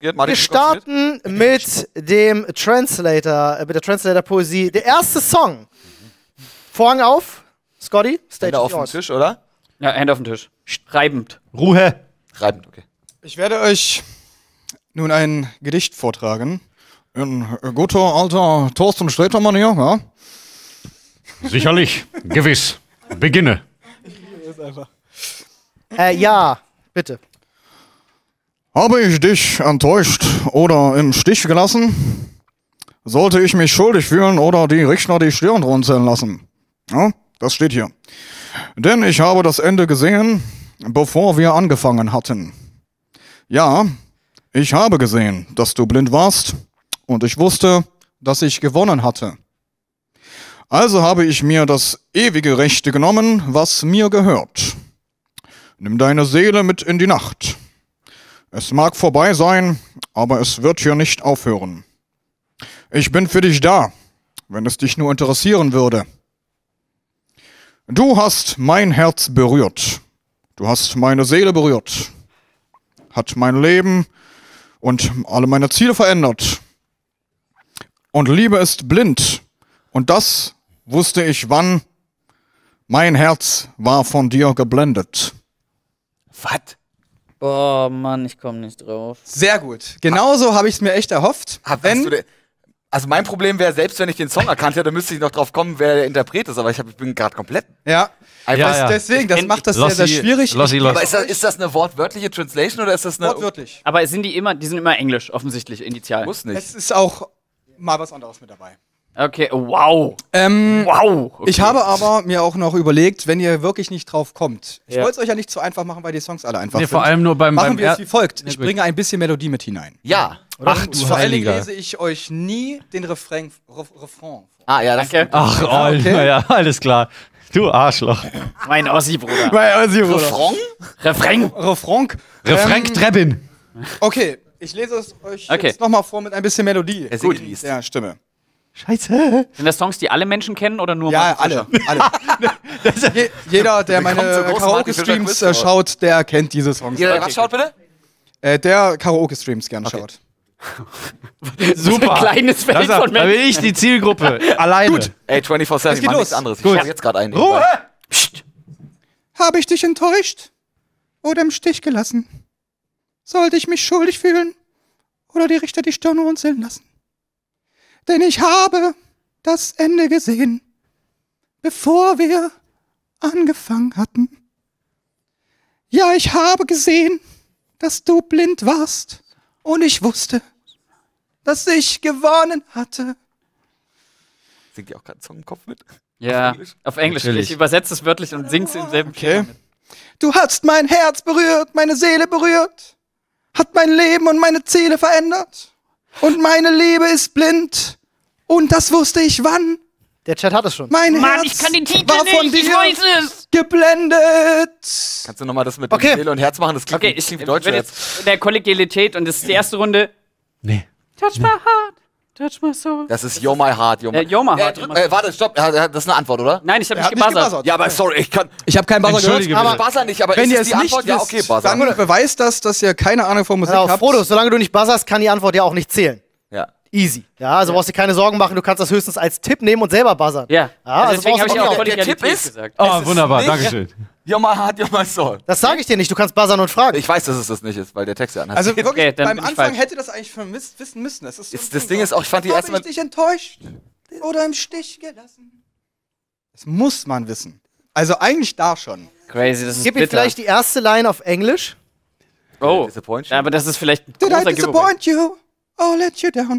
Wir starten mit dem Translator, mit der Translator-Poesie. Der erste Song. Vorhang auf. Scotty, Stage Hände auf den Tisch, oder? Ja, Hände auf den Tisch. Reibend. Ruhe. Reibend, okay. Ich werde euch nun ein Gedicht vortragen. In guter alter Thorsten Sträter-Manier, ja? Sicherlich. Gewiss. Beginne. Ja, bitte. Habe ich dich enttäuscht oder im Stich gelassen? Sollte ich mich schuldig fühlen oder die Richter die Stirn runzeln lassen? Ja, das steht hier. Denn ich habe das Ende gesehen, bevor wir angefangen hatten. Ja, ich habe gesehen, dass du blind warst und ich wusste, dass ich gewonnen hatte. Also habe ich mir das ewige Recht genommen, was mir gehört. Nimm deine Seele mit in die Nacht. Es mag vorbei sein, aber es wird hier nicht aufhören. Ich bin für dich da, wenn es dich nur interessieren würde. Du hast mein Herz berührt. Du hast meine Seele berührt. Hat mein Leben und alle meine Ziele verändert. Und Liebe ist blind. Und das wusste ich wann. Mein Herz war von dir geblendet. Was? Boah, Mann, ich komme nicht drauf. Sehr gut. Genauso habe ich es mir echt erhofft. Also mein Problem wäre, selbst wenn ich den Song erkannt hätte, müsste ich noch drauf kommen, wer der Interpret ist. Aber ich bin gerade komplett... Ja. Einfach Deswegen, das macht das sehr, sehr schwierig. Aber ist das eine wortwörtliche Translation oder ist das eine... Wortwörtlich. Aber die sind immer Englisch, offensichtlich, initial. Muss nicht. Es ist auch mal was anderes mit dabei. Okay, wow. Wow. Okay. Ich habe aber mir auch noch überlegt, wenn ihr wirklich nicht drauf kommt. Ich Ja. wollte es euch ja nicht so einfach machen, weil die Songs alle einfach sind. Vor allem nur Machen wir es wie folgt. Ich bringe ein bisschen Melodie mit hinein. Ja. Ach, Und du vor allen Dingen Heiliger. lese ich euch nie den Refrain vor. Ah, ja, das Danke. Ach, okay. ja, alles klar. Du Arschloch. Mein Ossi, Bruder. Refrain? Refrain? Refrain Trebin. Okay, ich lese es euch Okay. jetzt nochmal vor mit ein bisschen Melodie. Er singt liest. Ja, Stimme. Scheiße. Sind das Songs, die alle Menschen kennen oder nur Ja, Martin alle. Fischer? Jeder, der Willkommen meine zur großen Karaoke-Streams Martin Fischer-Quiz. schaut, der kennt diese Songs. Ihr, was schaut bitte? Der Karaoke-Streams gerne schaut. Super. Kleines Feld von Da bin Menschen. ich die Zielgruppe. Alleine. Gut. Ey, 24/7, ich geht mach los. nichts anderes. Ich Gut. schreibe jetzt gerade ein. Ruhe. Psst. Habe ich dich enttäuscht oder im Stich gelassen? Sollte ich mich schuldig fühlen oder die Richter die Stirn runzeln lassen? Denn ich habe das Ende gesehen, bevor wir angefangen hatten. Ja, ich habe gesehen, dass du blind warst und ich wusste, dass ich gewonnen hatte. Singt ihr auch gerade einen Song im Kopf mit? Ja, Englisch? auf Englisch. Natürlich. Ich übersetze es wörtlich und sing's im selben Okay. Thema mit. Du hast mein Herz berührt, meine Seele berührt, hat mein Leben und meine Ziele verändert. Und meine Liebe ist blind und das wusste ich wann. Der Chat hat es schon. Mein Mann, Herz ich kann den Titel war von nicht, ich dir weiß es. geblendet. Kannst du nochmal das mit Okay. Seele und Herz machen? Das klingt, Okay, klingt ich wie bin Deutsch. jetzt in der Kollegialität und das ist die erste Runde. Nee. Touch my heart, touch my soul. Das ist Yo My Heart, Yo My Yo My Heart. Warte, stopp. Das ist eine Antwort, oder? Nein, ich habe Er nicht hat nicht gebuzzert. gebuzzert. Ja, aber sorry, ich kann... Ich habe keinen Buzzer Entschuldige gehört. bitte. Ich buzzer nicht, aber Wenn ist ihr es es die nicht Antwort? Ja, okay, wisst, buzzer. dann beweist das, dass ihr keine Ahnung von Musik Ja, habt. Frodo, solange du nicht buzzerst, kann die Antwort ja auch nicht zählen. Ja. Easy. Ja, also brauchst du dir keine Sorgen machen, du kannst das höchstens als Tipp nehmen und selber buzzern. Ja, also deswegen habe brauchst ich du auch auch- der Kollegialität Tipp ist- gesagt. Oh, ist wunderbar. nicht- Dankeschön. Yo My Heart, Yo My Soul. Das sage ich dir nicht, du kannst buzzern und fragen. Ich weiß, dass es das nicht ist, weil der Text ja anders Also steht. wirklich, Okay, dann beim bin ich Anfang falsch. hätte das eigentlich schon wissen müssen. Das, Das Ding ist auch, ich fand die erste Habe Mal... ich dich enttäuscht oder im Stich gelassen? Das muss man wissen. Also eigentlich da schon. Crazy, das ist Gib ihm bitter. vielleicht die erste Line auf Englisch. Oh, Disappoint you? ja, aber das ist vielleicht ein Did I großer Giveaway. disappoint you or let you down?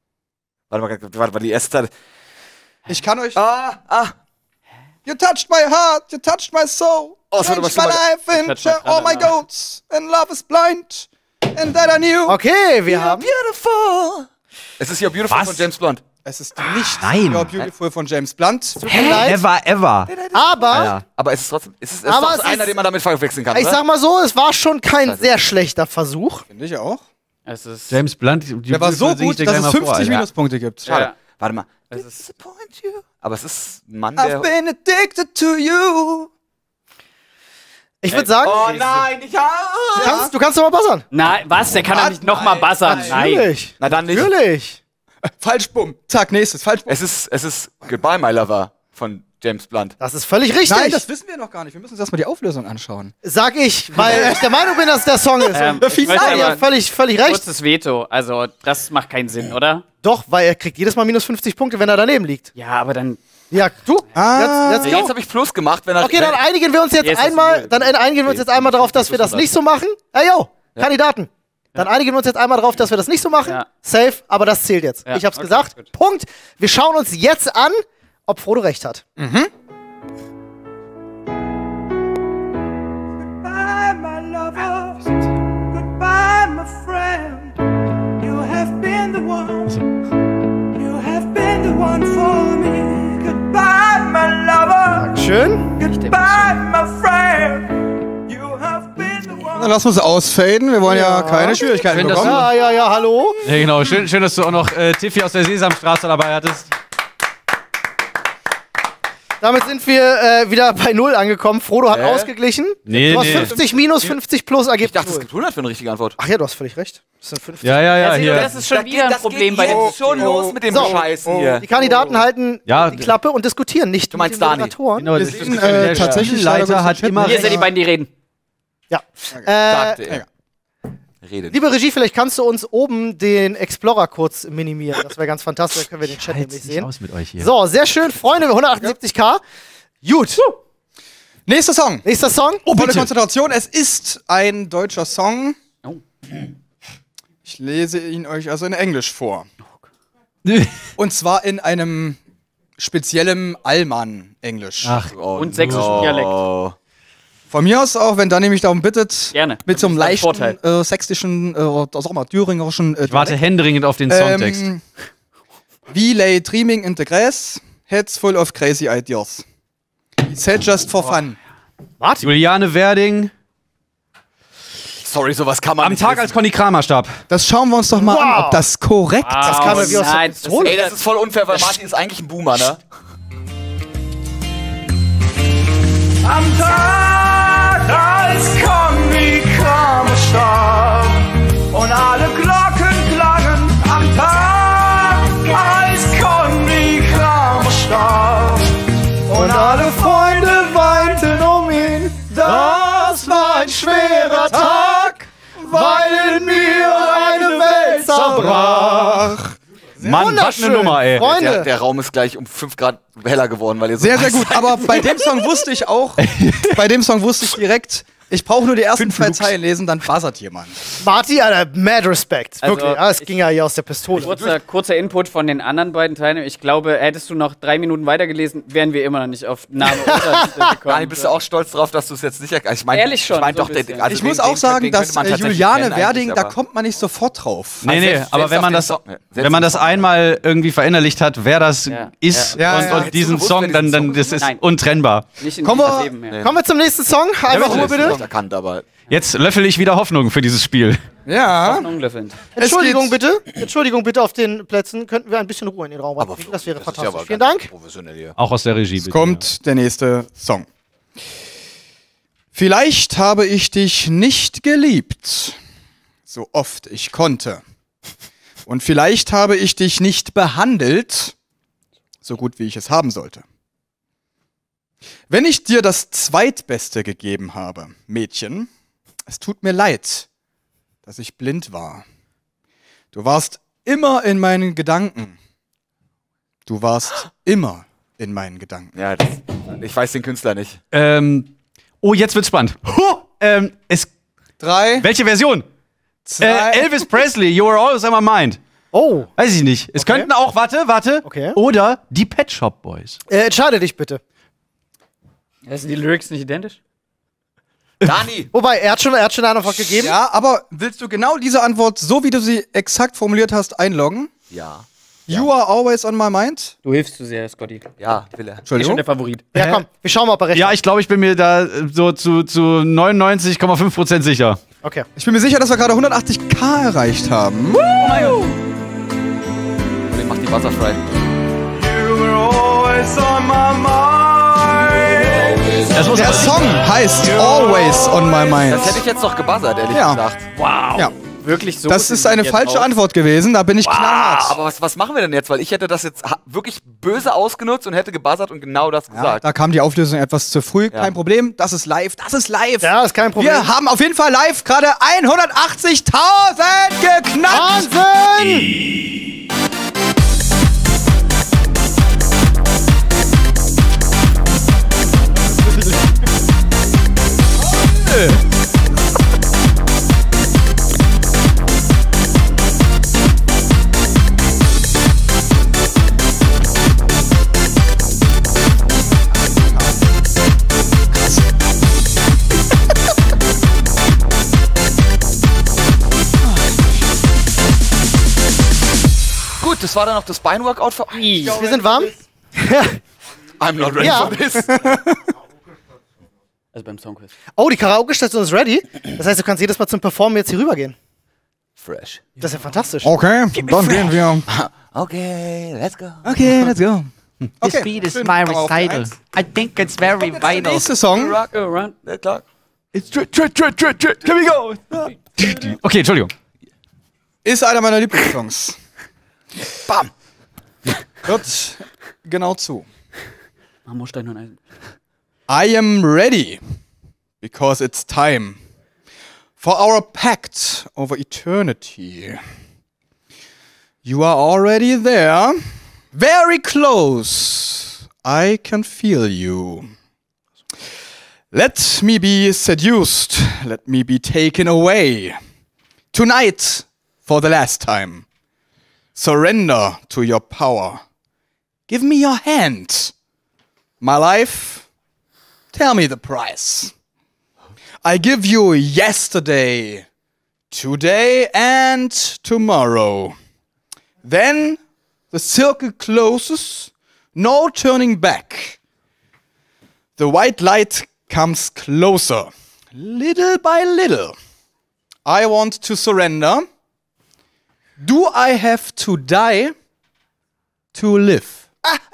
Warte, die erste Zeit... Ich kann euch... Ah! You touched my heart, you touched my soul. Oh, das wurde Changed aber my schon life mal- into all my goals. And love is blind. And that I knew. Okay, wir haben. Beautiful! Es ist You're Beautiful Was? von James Blunt. Es ist nicht Nein. You're Beautiful von James Blunt. Ever. Aber Alter. Aber es ist trotzdem... Es ist Aber doch es einer, ist- den man damit verwechseln kann, ich oder? sag mal so, es war schon kein sehr schlechter Versuch. Finde ich auch. Es ist, James Blunt. Der war so gut, dass es 50 Minuspunkte gibt. Schade. Ja. Warte mal. es ist, Disappoint you. Aber es ist ein Mann, I've der... been addicted to you. Ich würde sagen, Oh nein, du kannst doch mal buzzern. Nein, was? Der kann doch nicht nochmal buzzern. Nein. Natürlich. Na dann nicht. Natürlich. Falsch, bumm. Zack, nächstes. Falsch, bumm. Es ist Goodbye, My Lover von James Blunt. Das ist völlig richtig. Nein, das wissen wir noch gar nicht. Wir müssen uns erstmal die Auflösung anschauen. Sag ich, weil ich der Meinung bin, dass der Song ist. Und ich möchte nein, ihr aber- habt völlig recht. Kurzes Veto. Also, das macht keinen Sinn, oder? Doch, weil er kriegt jedes Mal minus 50 Punkte, wenn er daneben liegt. Ja, aber dann. Ja, du? Let's Jetzt go. habe ich Plus gemacht, wenn er. Okay, dann einigen wir uns jetzt Jetzt ist einmal, null. dann einigen wir uns jetzt einmal darauf, dass wir das nicht so machen. Ey, yo, Kandidaten. Dann einigen wir uns jetzt einmal darauf, dass wir das nicht so machen. Ja. Safe, aber das zählt jetzt. Ja, Ich hab's okay, gesagt. gut. Punkt. Wir schauen uns jetzt an, ob Frodo recht hat. Goodbye, my lover. Goodbye, my friend. You have been the one. You have been the one for me. Goodbye, my lover. Schön. Goodbye, my friend. You have been the one. Dann lassen wir es ausfaden. Wir wollen ja keine Schwierigkeiten Schön, dass bekommen. Ja, hallo. Ja, genau. Schön, dass du auch noch Tiffy aus der Sesamstraße dabei hattest. Damit sind wir wieder bei 0 angekommen. Frodo hat ausgeglichen. Nee, Du hast 50 minus 50 plus Ich ergibt dachte, es 0. gibt 100 für eine richtige Antwort. Ach ja, du hast völlig recht. Das sind 50. Ja, Also, hier. das ist schon wieder ein Problem bei dem jetzt schon los mit dem So. Scheißen hier. Die Kandidaten halten Ja. die Klappe und diskutieren nicht Du meinst mit den Dani. Moderatoren. Genau, das sehen, ist der tatsächlich Spielleiter hat immer Hier sind die beiden, die reden. Ja. Sagte er. Redet. Liebe Regie, vielleicht kannst du uns oben den Explorer kurz minimieren. Das wäre ganz fantastisch, dann können wir den Chat nämlich sehen. aus mit euch hier. So, sehr schön, Freunde, 178k. Gut. Nächster Song. Nächster Song. Volle Konzentration. Es ist ein deutscher Song. Oh. Ich lese ihn euch also in Englisch vor. Und zwar in einem speziellen Allmann-Englisch. Ach, Und sächsischen Dialekt. Von mir aus auch, wenn Dani mich darum bittet, Gerne. mit so einem Das ist ein leichten Vorteil. sächsischen, oder sag mal, thüringerischen ich warte händeringend auf den Songtext. We lay dreaming in the grass, heads full of crazy ideas. He said just for fun. Juliane Werding. Sorry, sowas kann man Am nicht Tag, wissen. als Conny Kramer starb. Das schauen wir uns doch mal an, ob das korrekt ist. Das kam mir wie aus der Nein, Pistole. Ey, das ist voll unfair, weil Martin ist eigentlich ein Boomer, ne? Am Tag, als Conny Kramer starb und alle Glocken klangen. Am Tag, als Conny Kramer starb und alle Freunde weinten um ihn. Das war ein schwerer Tag, weil in mir eine Welt zerbrach. Mann, was eine Nummer, ey. Freunde. Der Raum ist gleich um 5 Grad heller geworden, weil ihr so. Sehr, sehr gut. Aber bei dem Song wusste ich auch, direkt, ich brauche nur die ersten 2 Zeilen lesen, dann buzzert jemand. Marty, Alter, mad Respect. Also, Wirklich. Es ging ja hier aus der Pistole. Kurzer Input von den anderen beiden Teilnehmern. Ich glaube, hättest du noch 3 Minuten weitergelesen, wären wir immer noch nicht auf Name oder Titel gekommen. Dani, bist du auch stolz drauf, dass du es jetzt nicht erkennst? Ich mein, Ehrlich schon, Ich mein so doch, ein bisschen. also Ich wen- muss auch wen- sagen, wen dass könnte man tatsächlich Juliane kennen Werding, eigentlich, da aber- kommt man nicht sofort drauf. Nee, selbst- aber selbst wenn auf man den das, Song- selbst wenn man auf das den Song- einmal irgendwie verinnerlicht hat, wer das Ja. ist Ja, und, ja. und diesen Hättest du Song, gewusst, dann wer diesen das ist Nein. untrennbar. Nicht in Kommen diesem wir- Leben. Ja. Kommen wir zum nächsten Song. Einfach Ich Ruhe, hab's bitte. nicht erkannt, aber Jetzt löffel ich wieder Hoffnung für dieses Spiel. Ja. Unglöffelnd. Entschuldigung geht- bitte. Entschuldigung bitte auf den Plätzen. Könnten wir ein bisschen Ruhe in den Raum bringen? Das wäre ist fantastisch. aber Vielen ganz Dank. professionell hier. Auch aus der Regie. Es bitte. kommt der nächste Song. Vielleicht habe ich dich nicht geliebt, so oft ich konnte. Und vielleicht habe ich dich nicht behandelt, so gut wie ich es haben sollte. Wenn ich dir das Zweitbeste gegeben habe, Mädchen, es tut mir leid, dass ich blind war. Du warst immer in meinen Gedanken. Du warst immer in meinen Gedanken. Ja, ich weiß den Künstler nicht. Oh, jetzt wird's spannend. Es, 3, welche Version? 2, Elvis Presley, You Were Always on My Mind. Oh. Weiß ich nicht. Es könnten auch, warte. Okay. Oder die Pet Shop Boys. Entscheide dich bitte. Sind die Lyrics nicht identisch? Dani! Wobei, er hat schon eine Antwort gegeben. Ja, aber willst du genau diese Antwort, so wie du sie exakt formuliert hast, einloggen? Ja. You are always on my mind? Du hilfst zu sehr, Scotty. Ja, will er. Ich bin schon Entschuldigung? der Favorit. Ja, komm, wir schauen mal, ob er recht Ja, hat. ich glaube, ich bin mir da so zu 99,5% sicher. Okay. Ich bin mir sicher, dass wir gerade 180k erreicht haben. Den macht die Butterfly. You were always on my mind. Der Song heißt Always on My Mind. Das hätte ich jetzt noch gebuzzert, ehrlich gesagt. Wow. Ja. Wirklich so? Das ist eine falsche Antwort gewesen, da bin ich knallhart. Aber was machen wir denn jetzt? Weil ich hätte das jetzt wirklich böse ausgenutzt und hätte gebuzzert und genau das Ja, gesagt. da kam die Auflösung etwas zu früh. Kein Problem, das ist live. Ja, ist kein Problem. Wir haben auf jeden Fall live gerade 180.000 geknackt. Wahnsinn! Gut, das war dann noch das Beinworkout für euch. Wir sind warm. I'm not ready Ja. for this. Also beim Songquiz. Oh, die Karaoke-Station ist ready. Das heißt, du kannst jedes Mal zum Performen jetzt hier rübergehen. Fresh. Das ist ja fantastisch. Okay, dann gehen wir. Okay, let's go. Okay, let's go. This beat is schön. my Aber auf die recital. Eins. I think it's very Der vital. nächste Song. Rock around the clock. Here we go. Okay, Entschuldigung. Ist einer meiner Lieblingssongs. Bam. Hört genau zu. Marmorstein und Eisen. I am ready, because it's time for our pact over eternity. You are already there, very close. I can feel you. Let me be seduced, let me be taken away. Tonight, for the last time. Surrender to your power. Give me your hand. My life, tell me the price. I give you yesterday, today and tomorrow. Then the circle closes, no turning back. The white light comes closer, little by little. I want to surrender. Do I have to die to live?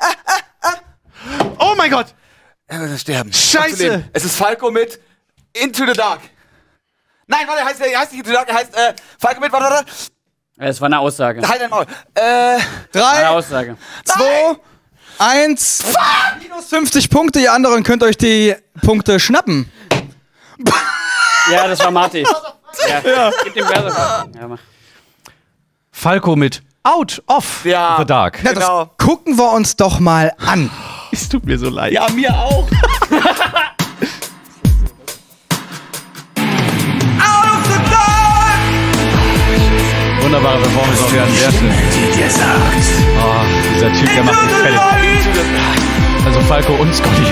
Oh mein Gott! Er würde sterben. Scheiße. Es ist Falco mit Into the Dark. Nein, warte, heißt nicht Into the Dark, er heißt Falco mit, warte. Es war eine Aussage. Halt dein Maul. Eine 3, Aussage. 2, 1. Minus 50 Punkte, ihr anderen könnt euch die Punkte schnappen. Ja, das war Marty. Ja. Gib dem Verse. Ja, mach. Falco mit Out of Ja. the Dark. Na, Genau. das gucken wir uns doch mal an. Es tut mir so leid. Ja, mir auch. Wunderbare Performance auf Jan Derschen. Oh, dieser Typ, der macht mich fertig. Also Falco und Scotty.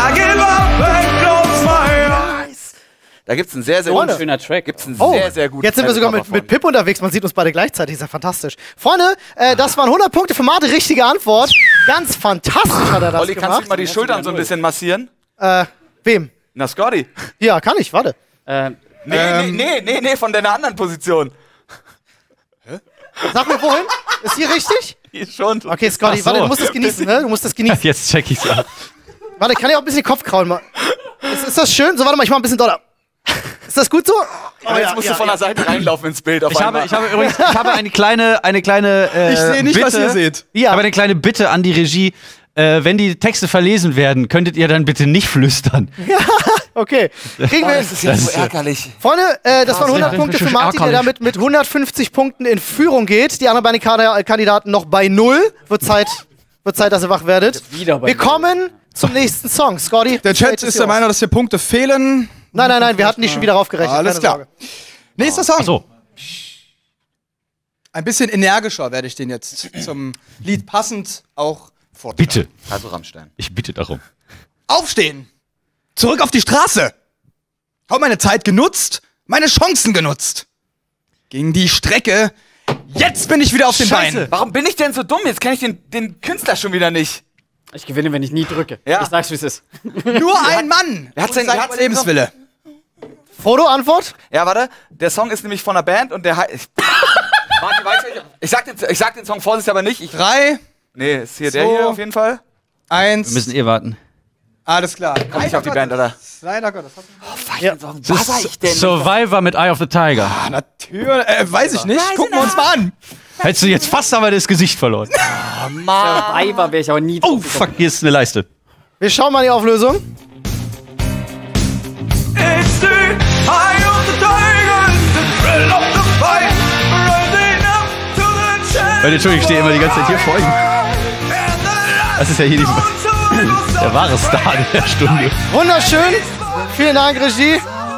Da gibt's einen sehr, sehr Freunde. guten, Schöner Track. gibt's einen Oh, sehr, sehr guten jetzt sind wir sogar Cover mit von. Pip unterwegs. Man sieht uns beide gleichzeitig. Ist ja fantastisch. Freunde, das waren 100 Punkte für Mate. Richtige Antwort. Ganz fantastisch hat er das Olli, kannst du gemacht. ihm mal die Schultern so ein bisschen massieren? Wem? Na, Scotty. Ja, kann ich. Warte. Nee, von deiner anderen Position. Sag mir wohin. Ist hier richtig? Schon. Okay, Scotty, Ach so. warte, du musst das genießen, ne? Du musst das genießen. Jetzt check ich's ab. Warte, kann ich auch ein bisschen den Kopf kraulen? Ist das schön? So, warte mal, ich mach ein bisschen doller. Ist das gut so? Oh, jetzt musst du von der Seite reinlaufen ins Bild. Auf Ich habe übrigens eine kleine Ich sehe nicht, Bitte. was ihr seht. Ich habe eine kleine Bitte an die Regie. Wenn die Texte verlesen werden, könntet ihr dann bitte nicht flüstern. Okay. Kriegen wir hin. Das ist ja so ärgerlich. Freunde, das waren 100 ja. Punkte für Schon Martin, der ärgerlich. damit mit 150 Punkten in Führung geht. Die anderen beiden Kandidaten noch bei 0. Wird Zeit, dass ihr wach werdet. Wieder bei Wir kommen zum nächsten Song. Scotty. Der Chat ist der Meinung, dass hier Punkte fehlen. Nein, wir hatten die schon wieder raufgerechnet. Alles keine klar. Sorge. Nächster Song. Ach so. Ein bisschen energischer werde ich den jetzt zum Lied passend auch vortragen. Bitte. Also Rammstein. Ich bitte darum. Aufstehen! Zurück auf die Straße! Hab meine Zeit genutzt, meine Chancen genutzt. Ging die Strecke, jetzt bin ich wieder auf den Beinen. Warum bin ich denn so dumm? Jetzt kenne ich den Künstler schon wieder nicht. Ich gewinne, wenn ich nie drücke. Ja. Ich sag's, wie es ist. Nur ein Mann! Wer hat's denn- und sein wer hat's denn Lebenswille. Frodo, Antwort? Ja, warte. Der Song ist nämlich von einer Band und der heißt. Warte, weißt du, ich sag den Song vorsichtig, aber nicht. 3, Nee, ist hier So. der hier auf jeden Fall. 1. Wir müssen warten. Alles klar. Komm nicht auf die Band, oder? Leider Gottes. Ja. Was sag ich denn? Survivor mit Eye of the Tiger. Natürlich. Weiß ich nicht. Gucken wir uns mal an. Hättest du jetzt fast aber das Gesicht verloren. Survivor wäre ich aber nie Oh, drauf fuck, hier ist eine Leiste. Wir schauen mal die Auflösung. It's the eye of the tiger, the thrill of the fight, rising up to the chance. Leute, Entschuldigung, ich stehe immer die ganze Zeit hier vor ihm. Das ist ja hier der wahre Star der Stunde. Wunderschön. Vielen Dank, Regie.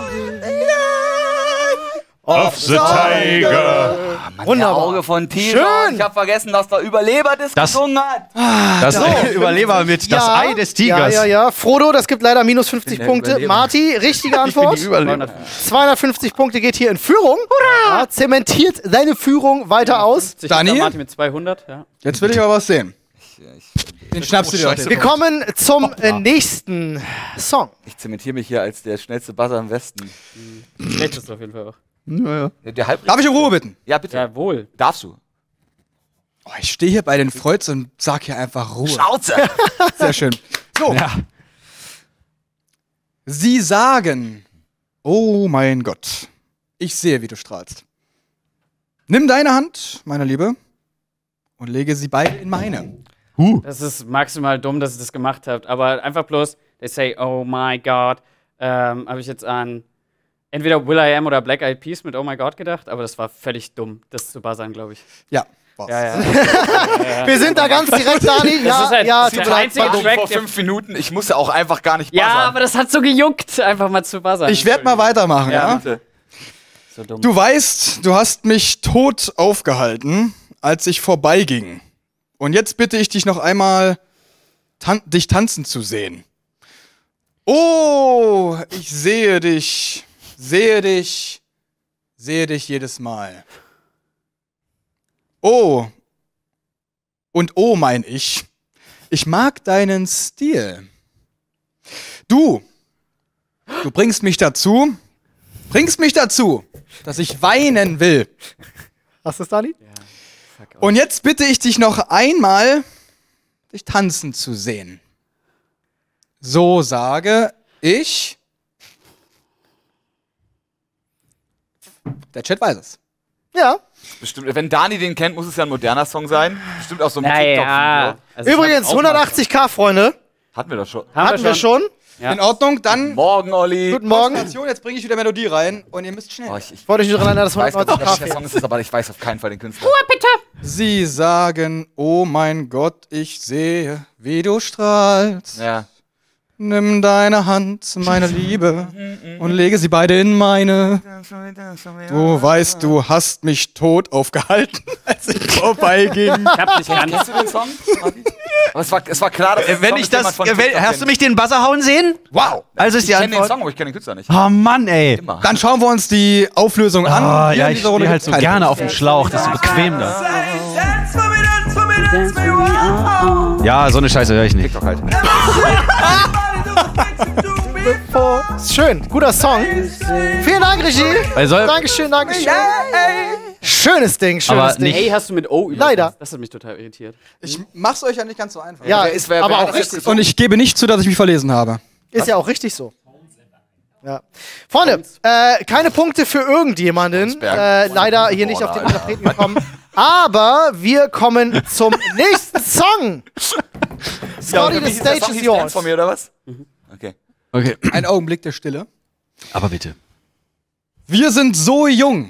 Of the Tiger. Wunderbar. Auge von Tiger. Schön. Ich habe vergessen, dass der Überleber das Das- gesungen hat. Das Überleber mit das Ei des Tigers. Ja. Frodo, das gibt leider minus 50 der Punkte. Überleber. Marty, richtige Antwort. Überleber. 250 Punkte geht hier in Führung. Ja, zementiert seine Führung weiter aus. Dani? Martin mit 200, ja. Jetzt will ich aber was sehen. Den schnappst du dir heute. Wir kommen zum nächsten Song. Ich zementiere mich hier als der schnellste Buzzer im Westen. Schlechtest auf jeden Fall auch. Der Halb Darf ich um Ruhe bitten? Ja, bitte. Jawohl. Darfst du. Oh, ich stehe hier bei den Freuds und sag hier einfach Ruhe. Schnauze. Sehr schön. So. Ja. Sie sagen, oh mein Gott, ich sehe, wie du strahlst. Nimm deine Hand, meine Liebe, und lege sie beide in meine. Das ist maximal dumm, dass ihr das gemacht habt. Aber einfach bloß, they say, oh my God, habe ich jetzt an entweder Will I Am oder Black Eyed Peas mit Oh my God gedacht, aber das war völlig dumm, das zu buzzern, glaube ich. Ja. war's. Ja. Wir sind da ganz direkt, Dani. Das ist halt ja, der tut mir leid. einzige Warum Track, vor der- 5 Minuten? Ich musste auch einfach gar nicht Ja, buzzern. aber das hat so gejuckt, einfach mal zu buzzern. Ich werde mal weitermachen, ja? Bitte. So dumm. Du weißt, du hast mich tot aufgehalten, als ich vorbeiging. Und jetzt bitte ich dich noch einmal, dich tanzen zu sehen. Oh, ich sehe dich jedes Mal. Oh, und oh mein ich mag deinen Stil. Du bringst mich dazu, dass ich weinen will. Hast du es, Dani? Und jetzt bitte ich dich noch einmal, dich tanzen zu sehen. So sage ich. Der Chat weiß es. Ja. Bestimmt, wenn Dani den kennt, muss es ja ein moderner Song sein. Bestimmt auch so ein Naja. Also ich Übrigens, hab's auch mal- 180k, Freunde. Hatten wir doch schon. Hatten wir schon. Ja. In Ordnung, dann Morgen, Olli. Guten Morgen. Konzentration, jetzt bringe ich wieder Melodie rein und ihr müsst schnell. Oh, ich Wollte ich nur daran erinnern, dass weiß nicht, 190k welcher fehlt. Song es ist, aber ich weiß auf keinen Fall den Künstler. Sie sagen, oh mein Gott, ich sehe, wie du strahlst. Ja. Nimm deine Hand, meine Liebe, und lege sie beide in meine. Du weißt, du hast mich tot aufgehalten, als ich vorbeiging. Ich hab nicht Kennst ganz. du den Song? Aber es war klar, dass Wenn ich das. Hast du mich den Buzzer hauen sehen? Wow. Also ist Ich die kenne den Antwort. Song, aber ich kenne den Künstler nicht. Oh Mann, ey. Immer. Dann schauen wir uns die Auflösung an. Ah, Hier ja, in ich dieser Runde stehe halt gibt's so keine gerne Punkte. auf dem Schlauch. Das ist so bequem da. Dance for me, dance for me, dance me one. Ja, so eine Scheiße höre ich nicht. TikTok halt. Ist schön. Guter Song. Vielen Dank, Regie. Weil Dankeschön. Schönes Ding, schönes Aber Ding. nicht- Hey, hast du mit O Leider. Das hat mich total irritiert. Ich mach's euch ja nicht ganz so einfach. Ja, wer aber hat auch das jetzt richtig. Und ich gebe nicht zu, dass ich mich verlesen habe. Ist ja auch richtig so. Ja. Freunde, keine Punkte für irgendjemanden. Holzberg. Leider hier nicht auf den Alter. Interpreten gekommen. Aber wir kommen zum nächsten Song. Scotty, the stage is yours. Von mir oder was? Okay. Okay. Ein Augenblick der Stille. Aber bitte. Wir sind so jung.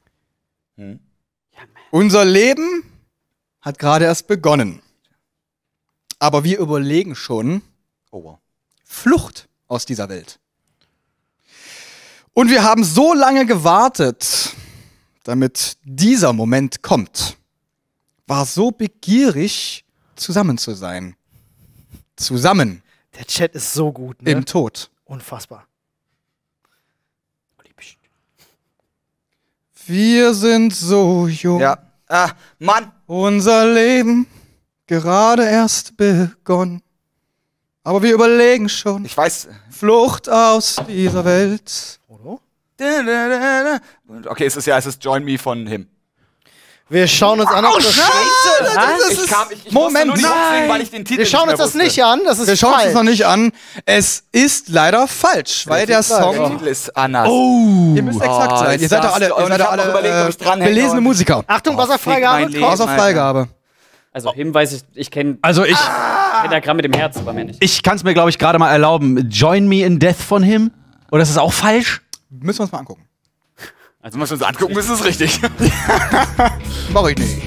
Unser Leben hat gerade erst begonnen. Aber wir überlegen schon Oh wow. Flucht aus dieser Welt. Und wir haben so lange gewartet, damit dieser Moment kommt. War so begierig, zusammen zu sein. Zusammen Der Chat ist so gut, ne? im Tod. Unfassbar. Wir sind so jung. Ja. Ah, Mann. Unser Leben gerade erst begonnen. Aber wir überlegen schon. Ich weiß. Flucht aus dieser Welt. Oder? Okay, es ist Join Me von Him. Wir schauen uns an, ob das Moment, musste nur nicht singen, weil ich den Titel Wir schauen uns nicht mehr das nicht an, das ist Wir schauen uns das falsch. noch nicht an. Es ist leider falsch, weil der Der Song. Titel ist anders. Ihr müsst exakt sein. Ihr ist seid das doch alle, so- also ihr seid ich doch hab noch überlegt, ob alle ich dranhänge, belesene aber- Musiker. Achtung, Fick Wasserfreigabe. mein Leben. Außer Freigabe. Also Hinweis, ich kenne Also Pentagramm mit dem Herz, aber mehr nicht. ich kann es mir, glaube ich, gerade mal erlauben. Join Me in Death von him? Oder ist das auch falsch? Müssen wir uns mal angucken. Also müssen wir uns angucken, ist es richtig. Mach ich nicht.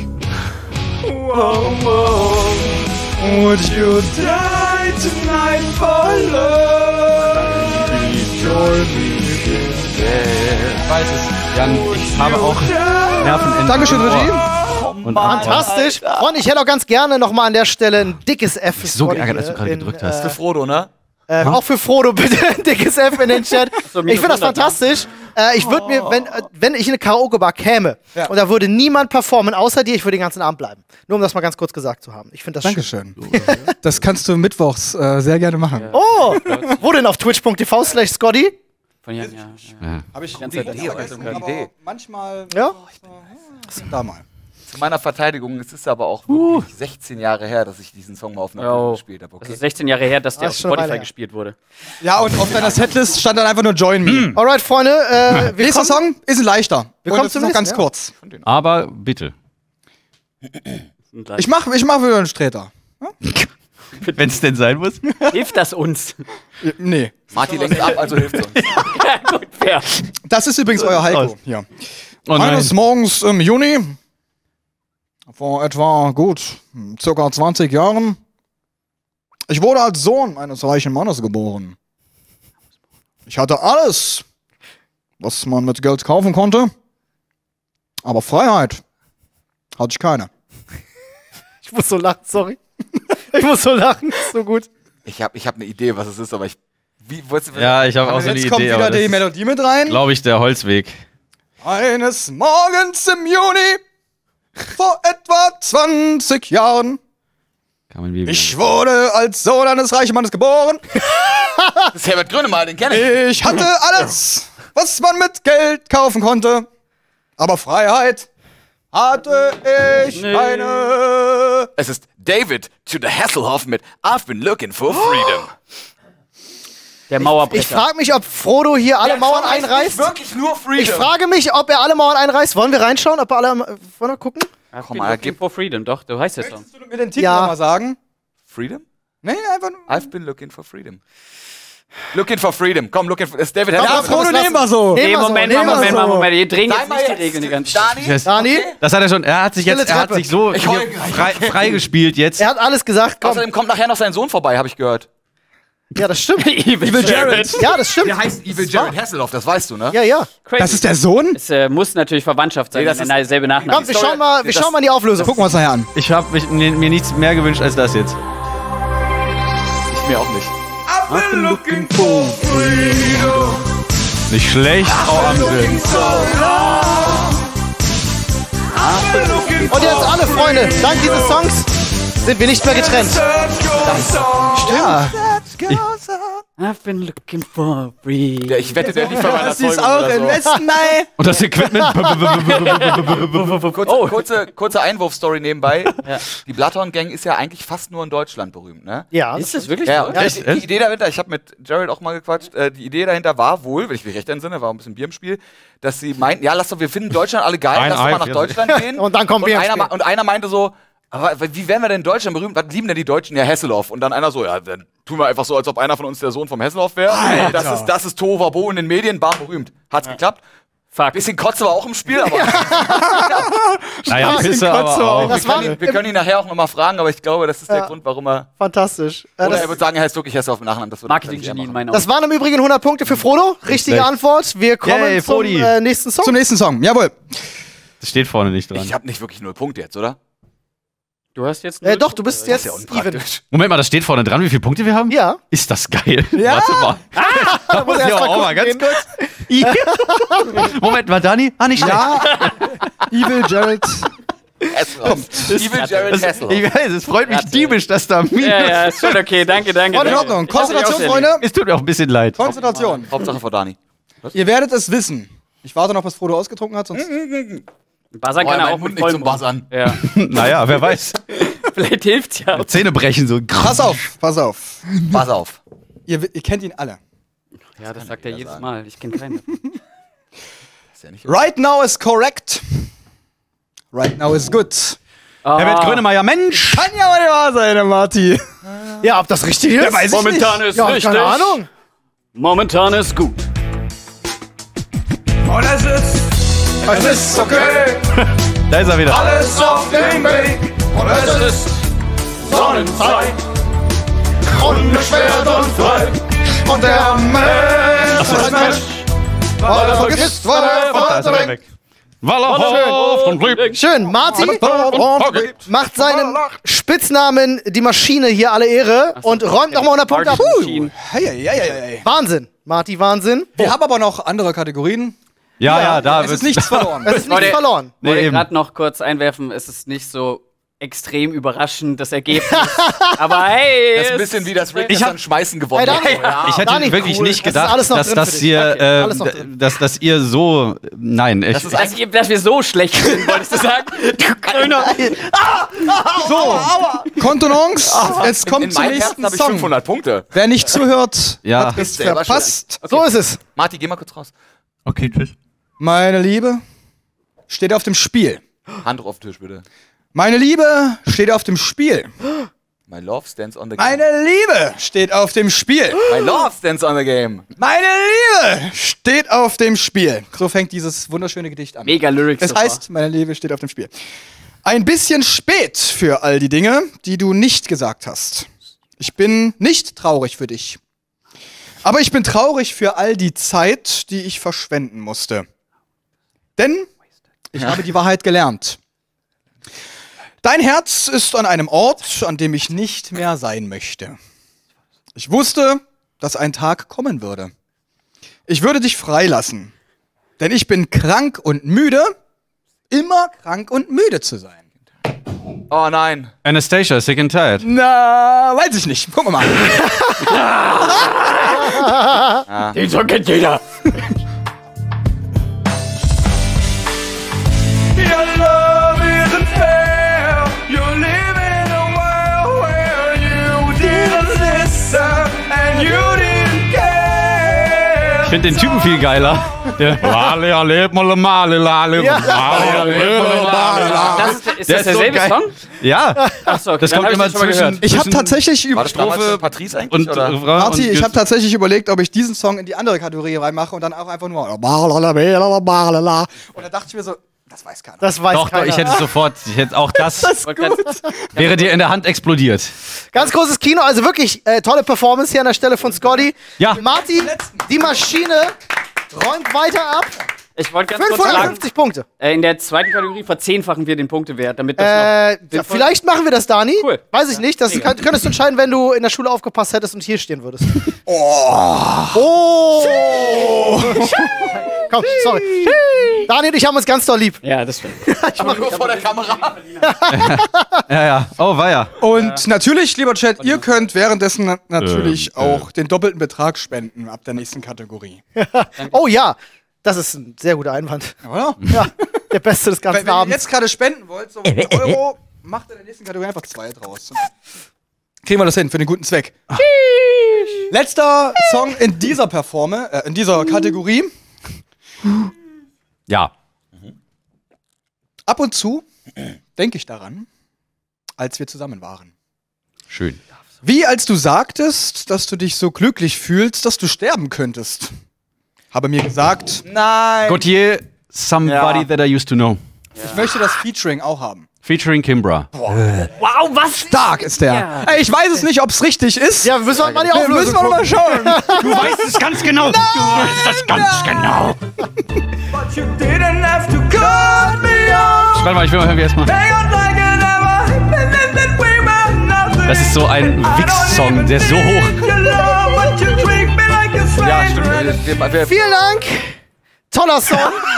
Would you die tonight for love? Ich weiß es. Jan, ich habe auch Nervenenden. Dankeschön, Regie. Und Fantastisch. Freunde, ich hätte auch ganz gerne nochmal an der Stelle ein dickes F für so Scotty geärgert, als du gerade in, gedrückt hast. Für Frodo, ne? Auch für Frodo bitte ein dickes F in den Chat. Ich finde das 100, fantastisch. Ich würde mir, wenn ich in eine Karaoke-Bar käme und da würde niemand performen, außer dir, ich würde den ganzen Abend bleiben. Nur um das mal ganz kurz gesagt zu haben. Ich finde das schön. Dankeschön. Das kannst du mittwochs sehr gerne machen. Oh, wo denn auf twitch.tv/Scotty? Von Jan, ja. Habe ich ganze Zeit Idee. manchmal Ja? da mal. Zu meiner Verteidigung, es ist aber auch wirklich 16 Jahre her, dass ich diesen Song mal auf einer Bühne gespielt habe. Das Okay? ist 16 Jahre her, dass der Das auf ist schon eine Weile Spotify her. gespielt wurde. Ja, und auf deiner Setlist stand dann einfach nur Join Me. Alright, Freunde, wir Nächster kommen, Song ist ein leichter. Wir Und kommen das zum ist noch ganz nächsten, ja. kurz. Aber bitte. Ich mach wieder einen Streter. Wenn es denn sein muss. Hilft das uns? Nee. Marty lenkt ab, also hilft uns. Ja, gut, fair. Das ist übrigens euer Heiko. Hier. Oh nein. Eines Morgens im Juni, vor etwa circa 20 Jahren, ich wurde als Sohn eines reichen Mannes geboren. Ich hatte alles, was man mit Geld kaufen konnte, aber Freiheit hatte ich keine. ich muss so lachen, sorry. Ich muss so lachen, ist so gut. Ich hab eine Idee, was es ist, aber Ja, ich habe auch so eine Jetzt kommt Idee. wieder Aber die das Melodie mit rein. glaube ich, der Holzweg. Eines Morgens im Juni, vor etwa 20 Jahren, Kann man wie ich wurde als Sohn eines reichen Mannes geboren. Das ist Herbert Grönemeyer, den kenne ich. Ich hatte alles, was man mit Geld kaufen konnte, aber Freiheit hatte ich keine. Es ist David to the Hasselhoff mit I've been looking for freedom. Der Ich Mauerbrecher. frage mich, ob Frodo hier alle Mauern einreißt. Wirklich nur freedom. Ich frage mich, ob er alle Mauern einreißt. Wollen wir reinschauen, ob er alle. Wollen wir gucken? Komm mal, Looking for Freedom, doch, du heißt der Song. Kannst du mir den Titel Ja. nochmal sagen? Freedom? Nee, einfach nur. I've been looking for freedom. Looking for freedom. Komm, looking for. Das ist David Ja, Hasselhoff. Frodo, nehmen wir so. Nehmen Nee, wir so, Moment, nehmen wir Moment, so. Moment. Wir drehen Sei jetzt mal nicht die jetzt. Regeln die ganze Dani? Das, Dani, das hat er schon. Er hat sich Stille jetzt, er hat Treppe. sich so Ich hier heul gleich. freigespielt jetzt. er hat alles gesagt. Komm. Außerdem kommt nachher noch sein Sohn vorbei, habe ich gehört. Ja, das stimmt. Evil Jared. Ja, das stimmt. Der heißt Evil Jared Hasselhoff, das weißt du, ne? Ja, ja. Das ist der Sohn? Es muss natürlich Verwandtschaft sein, Nee, das wenn ist- er derselbe Nachname Komm, ist. wir schauen mal in die Auflösung. Gucken wir uns nachher an. Ich habe mir nichts mehr gewünscht als das jetzt. Ich mir auch nicht. I've been looking for freedom. Nicht schlecht, Frau Amsel. I've been looking Und jetzt alle Freunde, dank dieses Songs sind wir nicht mehr getrennt. Ja. I've been looking for freedom. Ja, ich wette, der lief bei meiner Das ist Zeugung auch oder im so. Westen, nein. Und das Equipment. Kurze Einwurfstory nebenbei. Die Bloodhound-Gang ist ja eigentlich fast nur in Deutschland berühmt, ne? Ja. Ist das wirklich Ja, so? und die Idee dahinter, ich habe mit Jared auch mal gequatscht, die Idee dahinter war wohl, wenn ich mich recht entsinne, war ein bisschen Bier im Spiel, dass sie meinten, ja, lass doch, wir finden Deutschland alle geil, Ein lass doch mal Eif, nach ja. Deutschland gehen. Und dann kommt Bier ins Spiel. Und einer meinte so, aber wie werden wir denn in Deutschland berühmt? Was lieben denn die Deutschen? Ja, Hasselhoff. Und dann einer so, ja, dann tun wir einfach so, als ob einer von uns der Sohn vom Hasselhoff wäre. Das ist Tohuwabohu in den Medien, bam, berühmt. Hat's geklappt? Fuck. Bisschen Kotze war auch im Spiel, aber Naja, Pisse aber auch. Das war wir können ihn nachher auch nochmal fragen, aber ich glaube, das ist der Grund, warum er... fantastisch. Oder er würde sagen, er heißt wirklich Hasselhoff im Nachnamen. Das würde Marketing-Genie in meinen Augen. Das waren im Übrigen 100 Punkte für Frodo. Richtige Schlecht. Antwort. Wir kommen Yay, zum Frodi. nächsten Song. Zum nächsten Song, jawohl. Das steht vorne nicht dran. Ich habe nicht wirklich 0 Punkte jetzt, oder? Du hast jetzt Doch, du bist jetzt Das ist ja even. unpraktisch. Moment mal, das steht vorne dran, wie viele Punkte wir haben? Ja. Ist das geil? Ja. Warte mal. Da muss er erst Ja, mal auch mal gucken ganz gehen. kurz. Moment mal, Dani. Ah, nicht schlecht. Ja. Evil Jared. Hasselhoff. Evil Jared Das, Hasselhoff. ich weiß, es freut mich diebisch, dass da Minus. Ja, ist schon okay. Danke. Voll in danke. Ordnung. Ich hab mich Konzentration, auch Freunde. Es tut mir auch ein bisschen leid. Konzentration. Hauptsache vor Dani. Ihr werdet es wissen. Ich warte noch, bis Frodo ausgetrunken hat, sonst. Buzzern Oh, kann er mein auch Mund mit nicht zum vollem Mund. Buzzern. Ja. Naja, wer weiß. Vielleicht hilft's ja. Zähne brechen so. Pass auf, pass auf. Pass auf. Ihr kennt ihn alle. Ja, das sagt er jedes Mal. Ich kenne keinen davon. Ist ja nicht Right now is correct. Right now is good. Herbert Grönemeyer, Mensch! Kann ja wohl wahr sein, Marty. Ja, ob das richtig ist? weiß ich Momentan ist Ja, richtig. keine Ahnung. Momentan ist gut. Und es ist okay, Da ist er wieder. alles auf dem Weg. Und es ist Sonnenzeit, unbeschwert und frei. Und der Mensch ist Mensch, weil er vergisst, weil er Da ist er wieder weg. Wallerhof und Glück. Schön, Marty macht seinem Spitznamen die Maschine hier alle Ehre und räumt nochmal 100 Punkte ab. Hey. Wahnsinn, Marty, Wahnsinn. Wir haben aber noch andere Kategorien. Ja, da Es wird ist nichts verloren. Es ist nichts verloren. Ich wollte eben. gerade noch kurz einwerfen, es ist nicht so extrem überraschend, das Ergebnis. Aber hey, Das ist ein bisschen wie das Rick gestern Schmeißen gewonnen Hey, Dani, hat. Ich hätte Dani, wirklich cool. nicht Das ist gedacht, alles noch dass drin das für dich. hier, Okay, alles noch drin. dass ihr so, nein, Das ist dass wir so schlecht sind, wolltest du sagen? Du Grüner. Kontenance, jetzt kommt In zum meinem nächsten Herzen habe ich Song. 500 Punkte. Wer nicht zuhört, Ja. hat es Selber verpasst. So ist es. Marty, geh mal kurz raus. Okay, tschüss. Meine Liebe steht auf dem Spiel. Hand auf den Tisch, bitte. Meine Liebe steht auf dem Spiel. My love stands on the game. Meine Liebe steht auf dem Spiel. My love stands on the game. Meine Liebe steht auf dem Spiel. So fängt dieses wunderschöne Gedicht an. Mega Lyrics. Es heißt, meine Liebe steht auf dem Spiel. Ein bisschen spät für all die Dinge, die du nicht gesagt hast. Ich bin nicht traurig für dich. Aber ich bin traurig für all die Zeit, die ich verschwenden musste. Denn ich habe die Wahrheit gelernt. Dein Herz ist an einem Ort, an dem ich nicht mehr sein möchte. Ich wusste, dass ein Tag kommen würde. Ich würde dich freilassen. Denn ich bin krank und müde, immer krank und müde zu sein. Oh nein. Anastasia, sick and tired. Na, weiß ich nicht. Gucken wir mal. Den Song kennt jeder. Your love isn't fair. You live in a world where you didn't listen and you didn't care. Ich finde den Typen viel geiler. Der Ist das derselbe geil. Song? Ja, Achso, okay, das dann kommt hab immer das schon mal zwischen. gehört. Ich habe tatsächlich War das damals Strophe schon Patrice eigentlich? und oder? Refrain Marty, und ich habe tatsächlich überlegt, ob ich diesen Song in die andere Kategorie reinmache und dann auch einfach nur. Und da dachte ich mir so, das weiß keiner. Das weiß Doch, keiner. ich hätte sofort, ich hätte auch das, wäre dir in der Hand explodiert. Ganz großes Kino, also wirklich tolle Performance hier an der Stelle von Scotty. Ja. Marty, die Maschine räumt weiter ab. Ich wollte ganz kurz sagen, 550 Punkte. in der zweiten Kategorie verzehnfachen wir den Punktewert, damit das noch... Vielleicht machen wir das, Dani. Cool. Weiß ich nicht. Das könntest du entscheiden, wenn du in der Schule aufgepasst hättest und hier stehen würdest. Oh! Komm, sorry. Dani und ich haben uns ganz doll lieb. Ja, das stimmt. Aber nur vor der Kamera. Ja. Oh, weia. Und natürlich, lieber Chat, ihr könnt währenddessen natürlich auch den doppelten Betrag spenden ab der nächsten Kategorie. Oh ja, das ist ein sehr guter Einwand. Oder? Ja, der Beste des ganzen Wenn ihr Abends. jetzt gerade spenden wollt, so einen Euro, macht in der nächsten Kategorie einfach 2 draus. Kriegen wir das hin für den guten Zweck. Letzter Song in dieser in dieser Kategorie. Ja. Ab und zu denke ich daran, als wir zusammen waren. Schön. Wie als du sagtest, dass du dich so glücklich fühlst, dass du sterben könntest. Habe mir gesagt, Nein. Gautier, somebody Ja. that I used to know. ich möchte das Featuring auch haben. Featuring Kimbra. Wow, was? Stark ist der. Ja. Ey, ich weiß es nicht, ob es richtig ist. Ja, wir müssen mal die Müssen Auflösung wir mal schauen. Du weißt es ganz genau. Du weißt es ganz genau. But you didn't have to cut me off. Warte mal, ich will mal hören, wie erstmal. Hang on like it never happened and that we were nothing. Das ist so ein Wix-Song, der ist so hoch. Your love, but you treat me like a Ja, stranger. stimmt. Vielen Dank. Toller Song.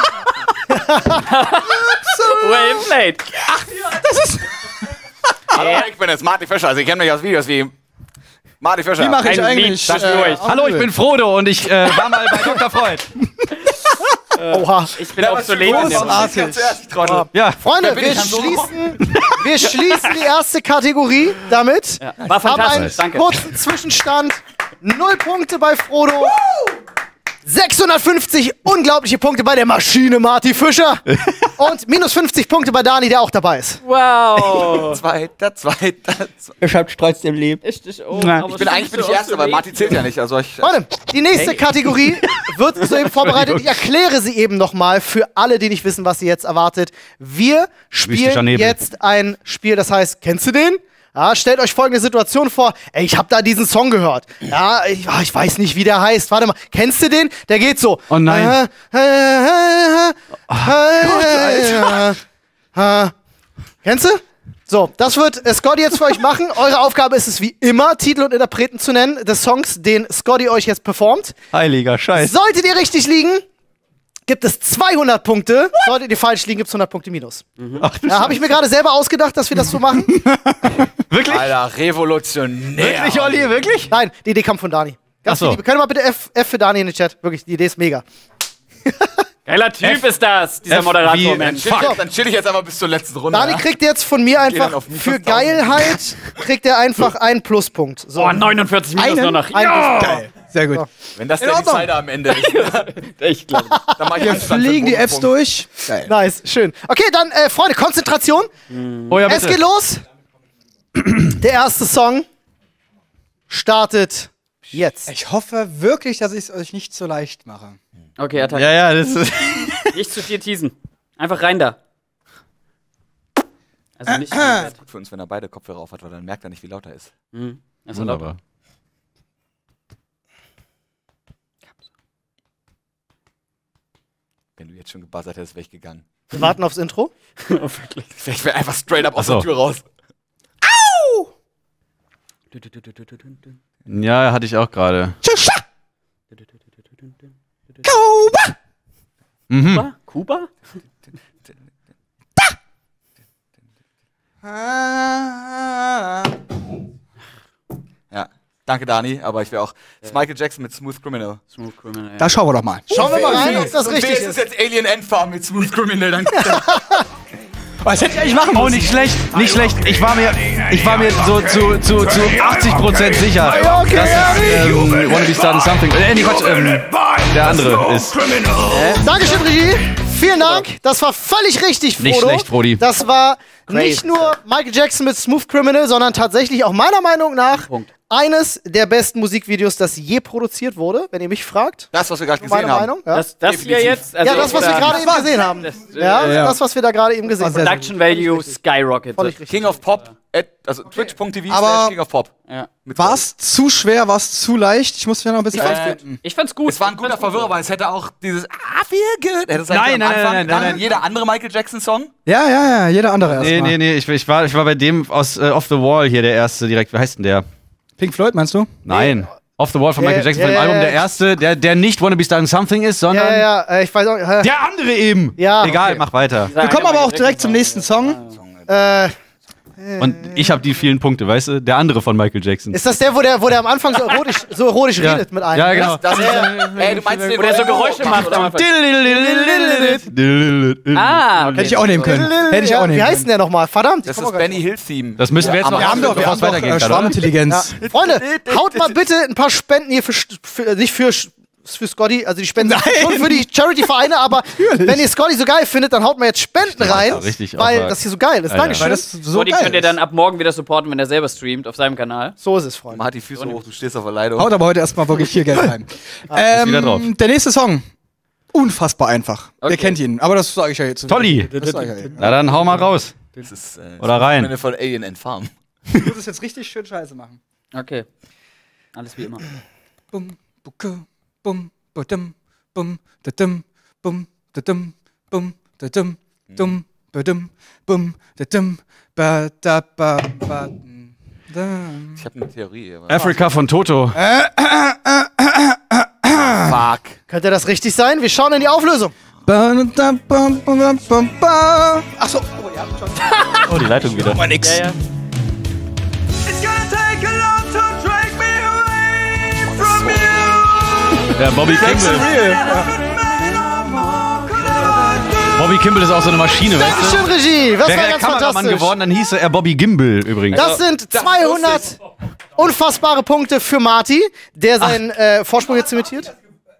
Well played. Hallo, ich bin jetzt Marty Fischer. Also, ich kenne mich aus Videos wie Marty Fischer. Wie mache ich Ein eigentlich? Lied zwischendurch. auf Hallo, ich Null? bin Frodo und ich war mal bei Dr. Freud. Oha. Ich bin obsolet in der Musik. Ganz ehrlich, ich Trottel. Ja. Freunde, bin wir ich Han Solo? schließen die erste Kategorie damit. Ja. War Haben fantastisch, einen danke. kurzen Zwischenstand. 0 Punkte bei Frodo. 650 unglaubliche Punkte bei der Maschine Marty Fischer. Und minus 50 Punkte bei Dani, der auch dabei ist. Wow. Zweiter. Ich hab Stolz im Leben. Richtig. Oh, Ich bin eigentlich Erster, weil Martin zählt ja nicht. Also ich. Freunde, die nächste Kategorie wird soeben vorbereitet. Ich erkläre sie eben nochmal für alle, die nicht wissen, was sie jetzt erwartet. Wir Mystischer spielen Nebel. jetzt ein Spiel, das heißt, kennst du den? Ja, stellt euch folgende Situation vor. Ey, ich habe da diesen Song gehört. Ja, ich weiß nicht, wie der heißt. Warte mal, kennst du den? Der geht so. Oh nein. Kennst du? So, das wird Scotty jetzt für euch machen. Eure Aufgabe ist es wie immer, Titel und Interpreten zu nennen des Songs, den Scotty euch jetzt performt. Heiliger Scheiß. Solltet ihr richtig liegen, gibt es 200 Punkte. Solltet ihr falsch liegen, gibt es 100 Punkte minus. Ja, habe ich mir gerade selber ausgedacht, dass wir das so machen. Wirklich? Alter, revolutionär. Wirklich, Olli? Wirklich? Nein, die Idee kam von Dani. Ganz Ach so. viel Liebe. Können wir mal bitte F für Dani in den Chat? Wirklich, die Idee ist mega. Geiler Typ ist das, dieser F Moderator, wie- Mensch. Dann chill ich jetzt einfach bis zur letzten Runde. Dani ja? kriegt jetzt von mir dann einfach, auf minus für 1000. Geilheit, kriegt er einfach einen Pluspunkt. So. Oh, 49 minus nur noch. Ein Pluspunkt. Geil. Sehr gut. Wenn das der Decider am Ende ist, Ich glaube. dann mach ich einen Fliegen die Fs durch. Geil. Nice, schön. Okay, dann, Freunde, Konzentration. Oh ja, Es geht bitte. los. Der erste Song startet jetzt. Ich hoffe wirklich, dass ich es euch nicht so leicht mache. Okay, Attacke. Ja, ja, das ist. Nicht zu viel teasen. Einfach rein da. Also nicht. Gut für uns, wenn er beide Kopfhörer auf hat, weil dann merkt er nicht, wie laut er ist. Also Wunderbar. Wenn du jetzt schon gebuzzert hättest, wäre ich gegangen. Wir warten aufs Intro. Ich wäre einfach straight up aus der so. Tür raus. Ja, hatte ich auch gerade. Kuba? Ja. Danke, Dani, aber ich wäre auch. Das ist Michael Jackson mit Smooth Criminal. Smooth Criminal. Da schauen wir doch mal. Schauen wir mal rein, ob das Und richtig wer ist ist. jetzt Alien Endfarm mit Smooth Criminal? Dann Was hätte ich eigentlich machen Oh, müssen? nicht schlecht, nicht schlecht. Ich war mir so zu 80% sicher, dass es Wanna Be Starting Something. Nee, Quatsch, der andere ist. Dankeschön, Regie. Vielen Dank. Das war völlig richtig, Frodo. Nicht schlecht, Frodi. Das war nicht nur Michael Jackson mit Smooth Criminal, sondern tatsächlich auch meiner Meinung nach Punkt. eines der besten Musikvideos, das je produziert wurde, wenn ihr mich fragt. das, was wir gerade Meine gesehen haben. Meinung. Ja, Das hier Definitiv. jetzt? Also ja das, was wir oder- gerade eben gesehen haben. Das, was wir da gerade eben gesehen haben. Production Value skyrocket. Völlig richtig. King of Pop, also twitch.tv Aber- King of Pop. Ja. War es zu schwer, war es zu leicht? Ich muss mir noch ein bisschen einfinden. Ich fand's gut. Es war ein guter Verwirrer, weil es hätte auch dieses I feel good. Hätte es halt Nein, am nein, Anfang, nein, dann nein. jeder andere Michael Jackson Song. Ja, jeder andere erstmal. Nee, ich war bei dem aus Off the Wall hier, der erste direkt. Wie heißt denn der? Pink Floyd meinst du? Nein. Off the Wall von Michael Jackson, von dem ja, Album. ja. Der erste, der nicht Wanna Be Starting Something ist, sondern Ich weiß auch. der andere eben. Ja, Egal, okay. mach weiter. Wir kommen aber auch direkt zum nächsten Song. Und ich habe die vielen Punkte, weißt du? Der andere von Michael Jackson. Ist das der, wo der am Anfang so erotisch Ja. redet mit einem? Ja, genau. Das ist, ey, du meinst den, Wo der so Geräusche macht am Anfang. Das Ah, okay. Hätte ich auch nehmen können. Hätte ich auch nehmen Wie heißt denn können. der nochmal? Verdammt. Das ich komm ist mal gar Benny Hill Theme. müssen wir jetzt noch Wir haben doch bevor es weitergehen kann, oder? Schwarmintelligenz. Freunde, haut mal bitte ein paar Spenden hier nicht für Scotty, also die Spenden sind schon für die Charity-Vereine, aber wenn ihr Scotty so geil findet, dann haut mal jetzt Spenden rein, richtig weil auf, das hier so geil ist. Alter. Dankeschön. Weil das so So, die geil könnt ihr ist. dann ab morgen wieder supporten, wenn er selber streamt auf seinem Kanal. So ist es, Freunde. Man hat die Füße hoch, du stehst auf der Leitung. Haut aber heute erstmal wirklich viel Geld rein. wieder drauf. Der nächste Song. Unfassbar einfach. Okay. Wer kennt ihn? Aber das sage ich ja jetzt. Tolli. Das sag ich ja jetzt. Na dann hau mal raus. Das ist, Oder rein. Eine von Alien Endfarm. Ich muss es jetzt richtig schön scheiße machen. Okay. Alles wie immer. Bum, bucke, bum, badum, bum, dadum, bum, dadum, bum, dadum, dum, badum, bum, dadum, badaba, badum, dum. Ich habe eine Theorie. Aber Africa von Toto. fuck. Könnte das richtig sein? Wir schauen in die Auflösung. Achso, Oh, die Leitung wieder. mal nix. Ja. It's gonna take a lot to drag me away from you. Ja, Bobby Kimball. But man, I'm on. Bobby Kimball ist auch so eine Maschine, weißt du? Dankeschön, Regie. Das Wäre war er ganz Kameramann fantastisch. geworden, dann hieße er Bobby Gimbal übrigens. Das sind 200 unfassbare Punkte für Marty, der seinen Vorsprung jetzt imitiert.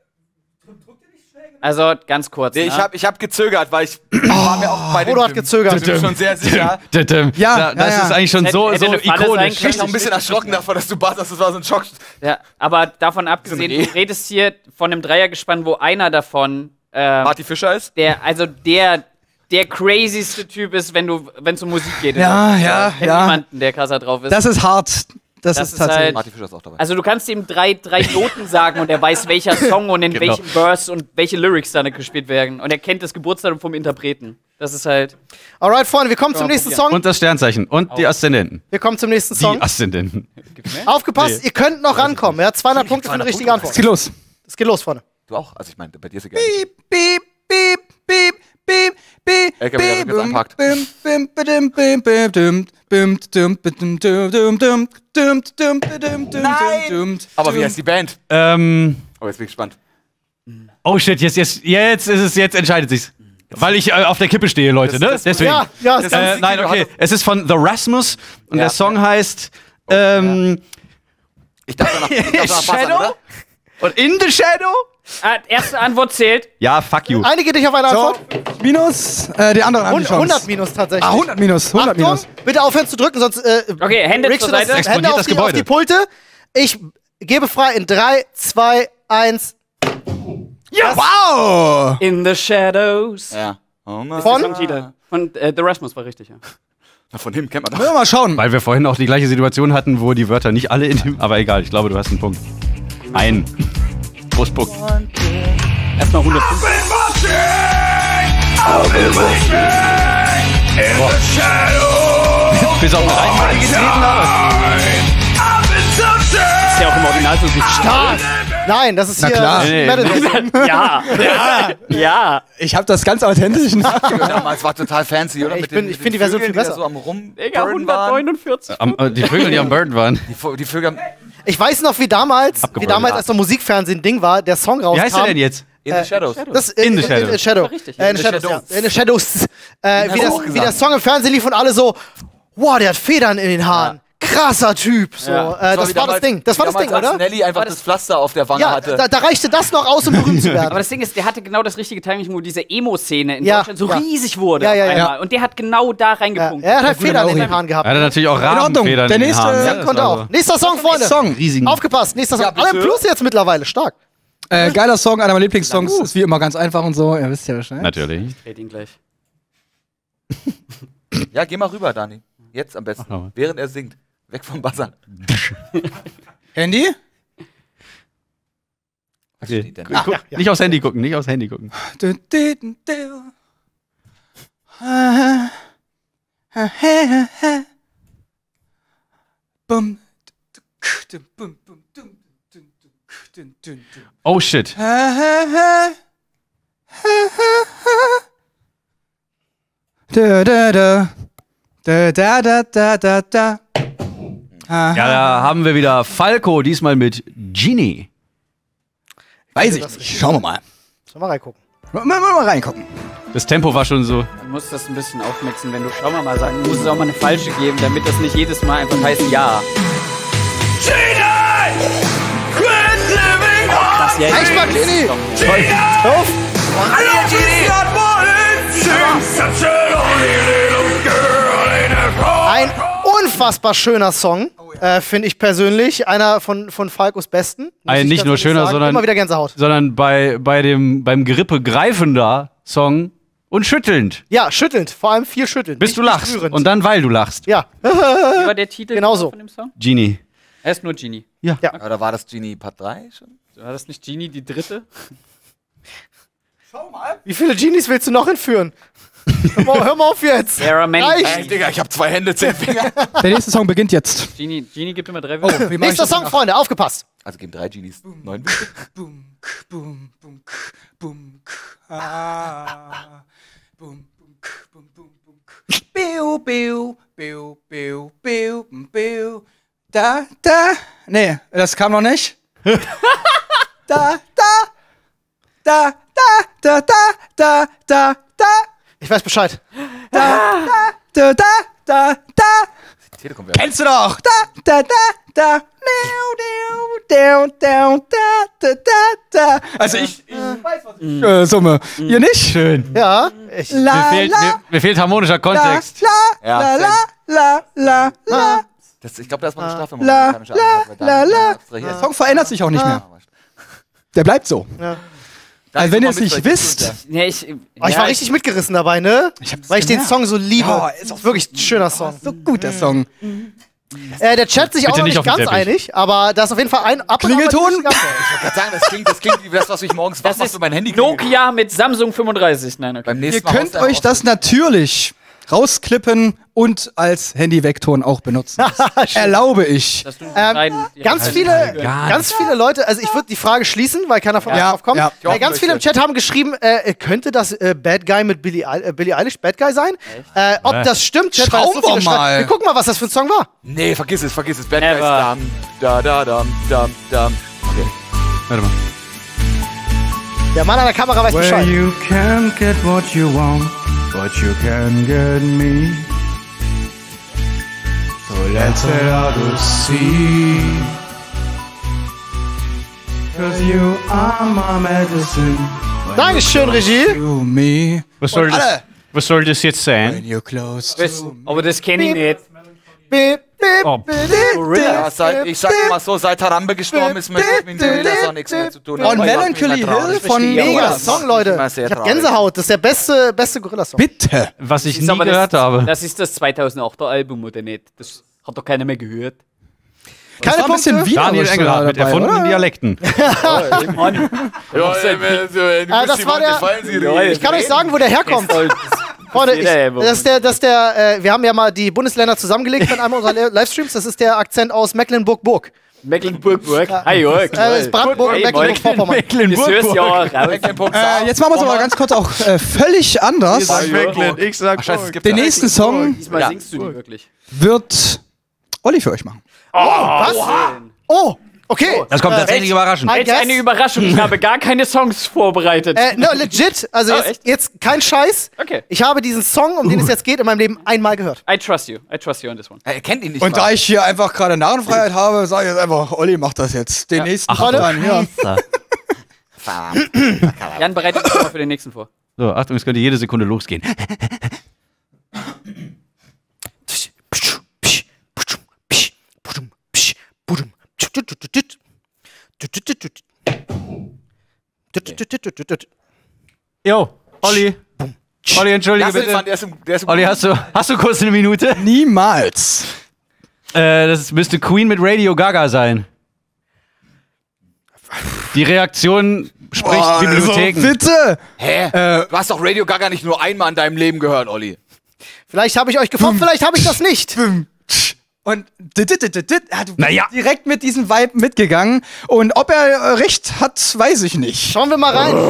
Also, ganz kurz. Nee, ne? ich hab gezögert, weil ich war mir auch bei dem Frodo hat gezögert. Film schon sehr sicher. Ja, das ist eigentlich schon so, Hätte so eine Falle sein ikonisch. Ich bin noch ein bisschen erschrocken davon, dass du batterst. Das war so ein Schock. Ja, aber davon abgesehen, So ein du redest hier von einem Dreiergespann, wo einer davon, Marty Fischer ist? der crazyste Typ ist, wenn es um Musik geht. Ja. Ich kenn niemanden, der krasser drauf ist. Das ist hart. Das ist ist tatsächlich. halt- Marty Fischer ist auch dabei. Also du kannst ihm drei Noten sagen und er weiß, welcher Song und in Genau. welchem Verse und welche Lyrics da gespielt werden. Und er kennt das Geburtsdatum vom Interpreten. Das ist halt... Alright, Freunde, wir kommen zum nächsten Song. Und das Sternzeichen und die Aszendenten. Wir kommen zum nächsten Die Song. Aszendenten. Aufgepasst, ihr könnt noch rankommen. Ja, 200 Punkte für eine richtige Antwort. Es geht los. Es geht los, Freunde. Du auch? Also ich meine, bei dir ist egal. Piep, piep, piep, piep, piep, piep, LKW, der piep, jetzt anpackt. bim, bim, bim, bim, bim, dum, bim, dum, dum, dum, dum, dum, dum, dum, dum, dum, dum, Aber wie heißt die Band? Oh, jetzt bin ich gespannt. Oh shit, jetzt entscheidet sich's. Weil ich auf der Kippe stehe, Leute, ne? Deswegen. Ja, Nein, okay. Es ist von The Rasmus und der Song heißt Ich darf danach passen, Shadow? oder? Und In the Shadow? Erste Antwort zählt. Ja, fuck you. Einige dich auf eine So, Antwort. minus, die anderen haben die Chance. 100 minus tatsächlich. 100 minus, 100 Achtung, minus. bitte aufhören zu drücken, sonst Okay, Hände rickst zur du das- Seite. Hände Explodiert auf das die, auf Gebäude. die Pulte. Ich gebe frei in 3, 2, 1. Wow! In the Shadows. Ja. Oh Mann. Von? Songtitel. Von The Rasmus war richtig, ja. Von dem kennt man Wollen doch. wir mal schauen. Weil wir vorhin auch die gleiche Situation hatten, wo die Wörter nicht alle in dem. Aber egal, ich glaube, du hast einen Punkt. Ein. Großpunkt. Erstmal 100 Punkte. Bis auf 3 getreten, aber. Ist ja auch im Original so stark. Nein, das ist Na hier klar. Metal. Ja. Ich habe das ganz authentisch nachgemacht. Damals war total fancy, oder? Ich find die Version viel Vögeln, die da besser. so am Rum Digga, Burden waren. 149. Die Vögel, die am Bird waren. Die Vögel haben Ich weiß noch, wie damals Abgebrochen. als der Musikfernsehen Ding war, der Song rauskam. Wie heißt der denn jetzt? in the Shadows. Das In the Shadows. In Shadow. Richtig, In the Shadows, ja. In the Shadows. Wie der Song im Fernsehen lief und alle so, wow, der hat Federn in den Haaren. Krasser Typ. So, Ja. das war das Ding. Das war das Ding, als oder? Nelly einfach das Pflaster auf der Wange Ja, hatte. da reichte das noch aus, um berühmt zu werden. Aber das Ding ist, der hatte genau das richtige Timing, wo diese Emo-Szene in Ja, Deutschland so ja. riesig wurde. Ja, ja, auf ja. einmal. Und der hat genau da Ja, reingepunkt. er hat halt Federn in Mauri. den Haaren gehabt. Er hatte natürlich auch Ordnung. Rabenfedern Der in den nächste- Haaren. Ja, ne? Das Konnte war auch. Nächster Song, Freunde. Song. Riesigen. Aufgepasst, nächster Song. Ja, bitte. Alle Plus jetzt mittlerweile, stark. Geiler Song, einer meiner Lieblingssongs. Ist wie immer ganz einfach und so. Ihr wisst ja Bescheid. Natürlich. Ich red ihn gleich. Ja, geh mal rüber, Dani. Jetzt am besten. Mach mal. Während er singt. Weg vom Buzzern. Handy? Was steht denn? Guck, nicht aufs Handy gucken, nicht aufs Handy gucken. Bum. Oh shit. Da, da, da. Da, da, da, da, da, da. Ja, da haben wir wieder Falco, diesmal mit Genie. Weiß ich nicht. Schauen wir mal. Sollen wir reingucken. Mal reingucken. Das Tempo war schon so. Du musst das ein bisschen aufmixen, wenn du schau mal sagen, du musst es auch mal eine falsche geben, damit das nicht jedes Mal einfach heißt ja. Krass, ja, Echt mal, Genie! Auf! Ein unfassbar schöner Song, finde ich persönlich. Einer von Falcos besten. muss Ein ich nicht ganz nur ehrlich schöner, sagen. sondern- Immer wieder Gänsehaut. Sondern beim Gerippe greifender Song und schüttelnd. Ja, schüttelnd. Vor allem viel schüttelnd. Bis Nicht du lachst. berührend. Und dann, weil du lachst. Ja. Wie war der Titel Genau so. von dem Song? Genie. Er ist nur Genie. Oder war das Genie Part 3 schon? War das nicht Genie die dritte? Wie viele Genies willst du noch entführen? Hör mal auf jetzt. There are many. Reicht. Ey, Digga, ich hab 2 Hände, 10 Finger. Der nächste Song beginnt jetzt. Genie gibt immer 3 Oh, Wörter. wie mach ich Nächster das Song, nach? Freunde, aufgepasst. Also geben 3 Genies 9 Wünsche. Boom, boom, boom, boom, ah, boom, boom, boom, boom, boom. Biu, biu, biu, biu, biu, biu. Da, da. Nee, das kam noch nicht. Da, da. Da, da, da, da, da, da, da. Ich weiß Bescheid. Da. Telekom Kennst du doch. Da. Also ich weiß, was ich summe. Ihr nicht? Schön. Ja, Mir fehlt harmonischer Kontext. La. Ich glaube, da ist mal eine Strafe. Der Song verändert sich auch nicht mehr. Der bleibt so. Ja. Also wenn ihr es nicht wisst. Nee, ich war richtig mitgerissen dabei, ne? Weil ich den Song so liebe. Ja, ist auch wirklich ein schöner Song. So gut, der Song. Der Chat sich auch noch nicht nicht auf den ganz Teppich. einig, aber da ist auf jeden Fall ein Klingelton? Ich wollte gerade sagen, das klingt wie das, was ich morgens wach Das mache ist für mein Handy. Nokia mit Samsung 35. Nein, okay. Beim Ihr nächsten Mal könnt euch das natürlich rausklippen und als Handy-Vektoren auch benutzen. Das erlaube ich. Dass du entscheiden- Ganz viele Leute, also ich würde die Frage schließen, weil keiner von euch Ja, drauf kommt. ja. Ganz viele im Chat haben geschrieben, könnte das Bad Guy mit Billie Eilish Bad Guy sein? Ob das stimmt, Chat, weil es Schauen wir viele schreiben. mal. Wir gucken mal, was das für ein Song war. Nee, vergiss es. Bad Guys. Never. Dam. Okay. Warte mal. Der Mann an der Kamera weiß Bescheid. you can't get what you want, but you can get me. So let's head out to sea. 'Cause you are my medicine. Dankeschön, Regie. To me. Was soll das jetzt sein? When you're close Das- to me. Aber das kenne ich nicht. Bip, bip, Oh. bip, Ja, ich sag mal so, seit Harambe gestorben ist, mit Gorillaz auch nichts mehr zu tun. Und Melancholy Hill von Mega Song, Leute. Ich hab Gänsehaut. Das ist der beste Gorilla-Song. Bitte. Was ich Ist nie aber gehört habe. Das ist das 2008er Album, oder nicht? Das hat doch keiner mehr gehört. Keine war ein bisschen Punkte. wie- Daniel Engelhardt mit dabei, erfundenen oder? Dialekten. Das war der. Ich kann euch sagen, wo der herkommt. Freunde, wir haben ja mal die Bundesländer zusammengelegt mit einem unserer Livestreams. Das ist der Akzent aus Mecklenburg-Burg. Mecklenburg-Burg. Hi, Jörg. Das ist Brandenburg und Mecklenburg-Vorpommern. Das hörst du ja auch raus. Jetzt machen wir es aber ganz kurz auch völlig anders. Ich sag Den nächsten Song Diesmal singst du nicht wirklich. wird Olli für euch machen. Was? Oh, okay. Das kommt tatsächlich überraschend. I Jetzt guess. eine Überraschung. Ich habe gar keine Songs vorbereitet. No, legit. Also Oh, jetzt, echt? jetzt kein Scheiß. Okay. Ich habe diesen Song, um den es jetzt geht, in meinem Leben einmal gehört. I trust you. I trust you on this one. Er kennt ihn nicht Und mal. da ich hier einfach gerade Narrenfreiheit habe, sage ich jetzt einfach, Olli macht das jetzt. Den nächsten Freunde. Song hier. Jan, bereite dich mal für den nächsten vor. So, Achtung, es könnte jede Sekunde losgehen. Jo, Olli. Olli, entschuldige Lass ihn fahren, bitte. der ist im Olli, hast du kurz eine Minute? Niemals. Das müsste Queen mit Radio Gaga sein. Die Reaktion spricht Bibliotheken. Also bitte. Hä? Du hast doch Radio Gaga nicht nur einmal in deinem Leben gehört, Olli. Vielleicht habe ich euch gefoppt, vielleicht habe ich das nicht. Und du bist Naja. direkt mit diesem Vibe mitgegangen. Und ob er recht hat, weiß ich nicht. Schauen wir mal rein.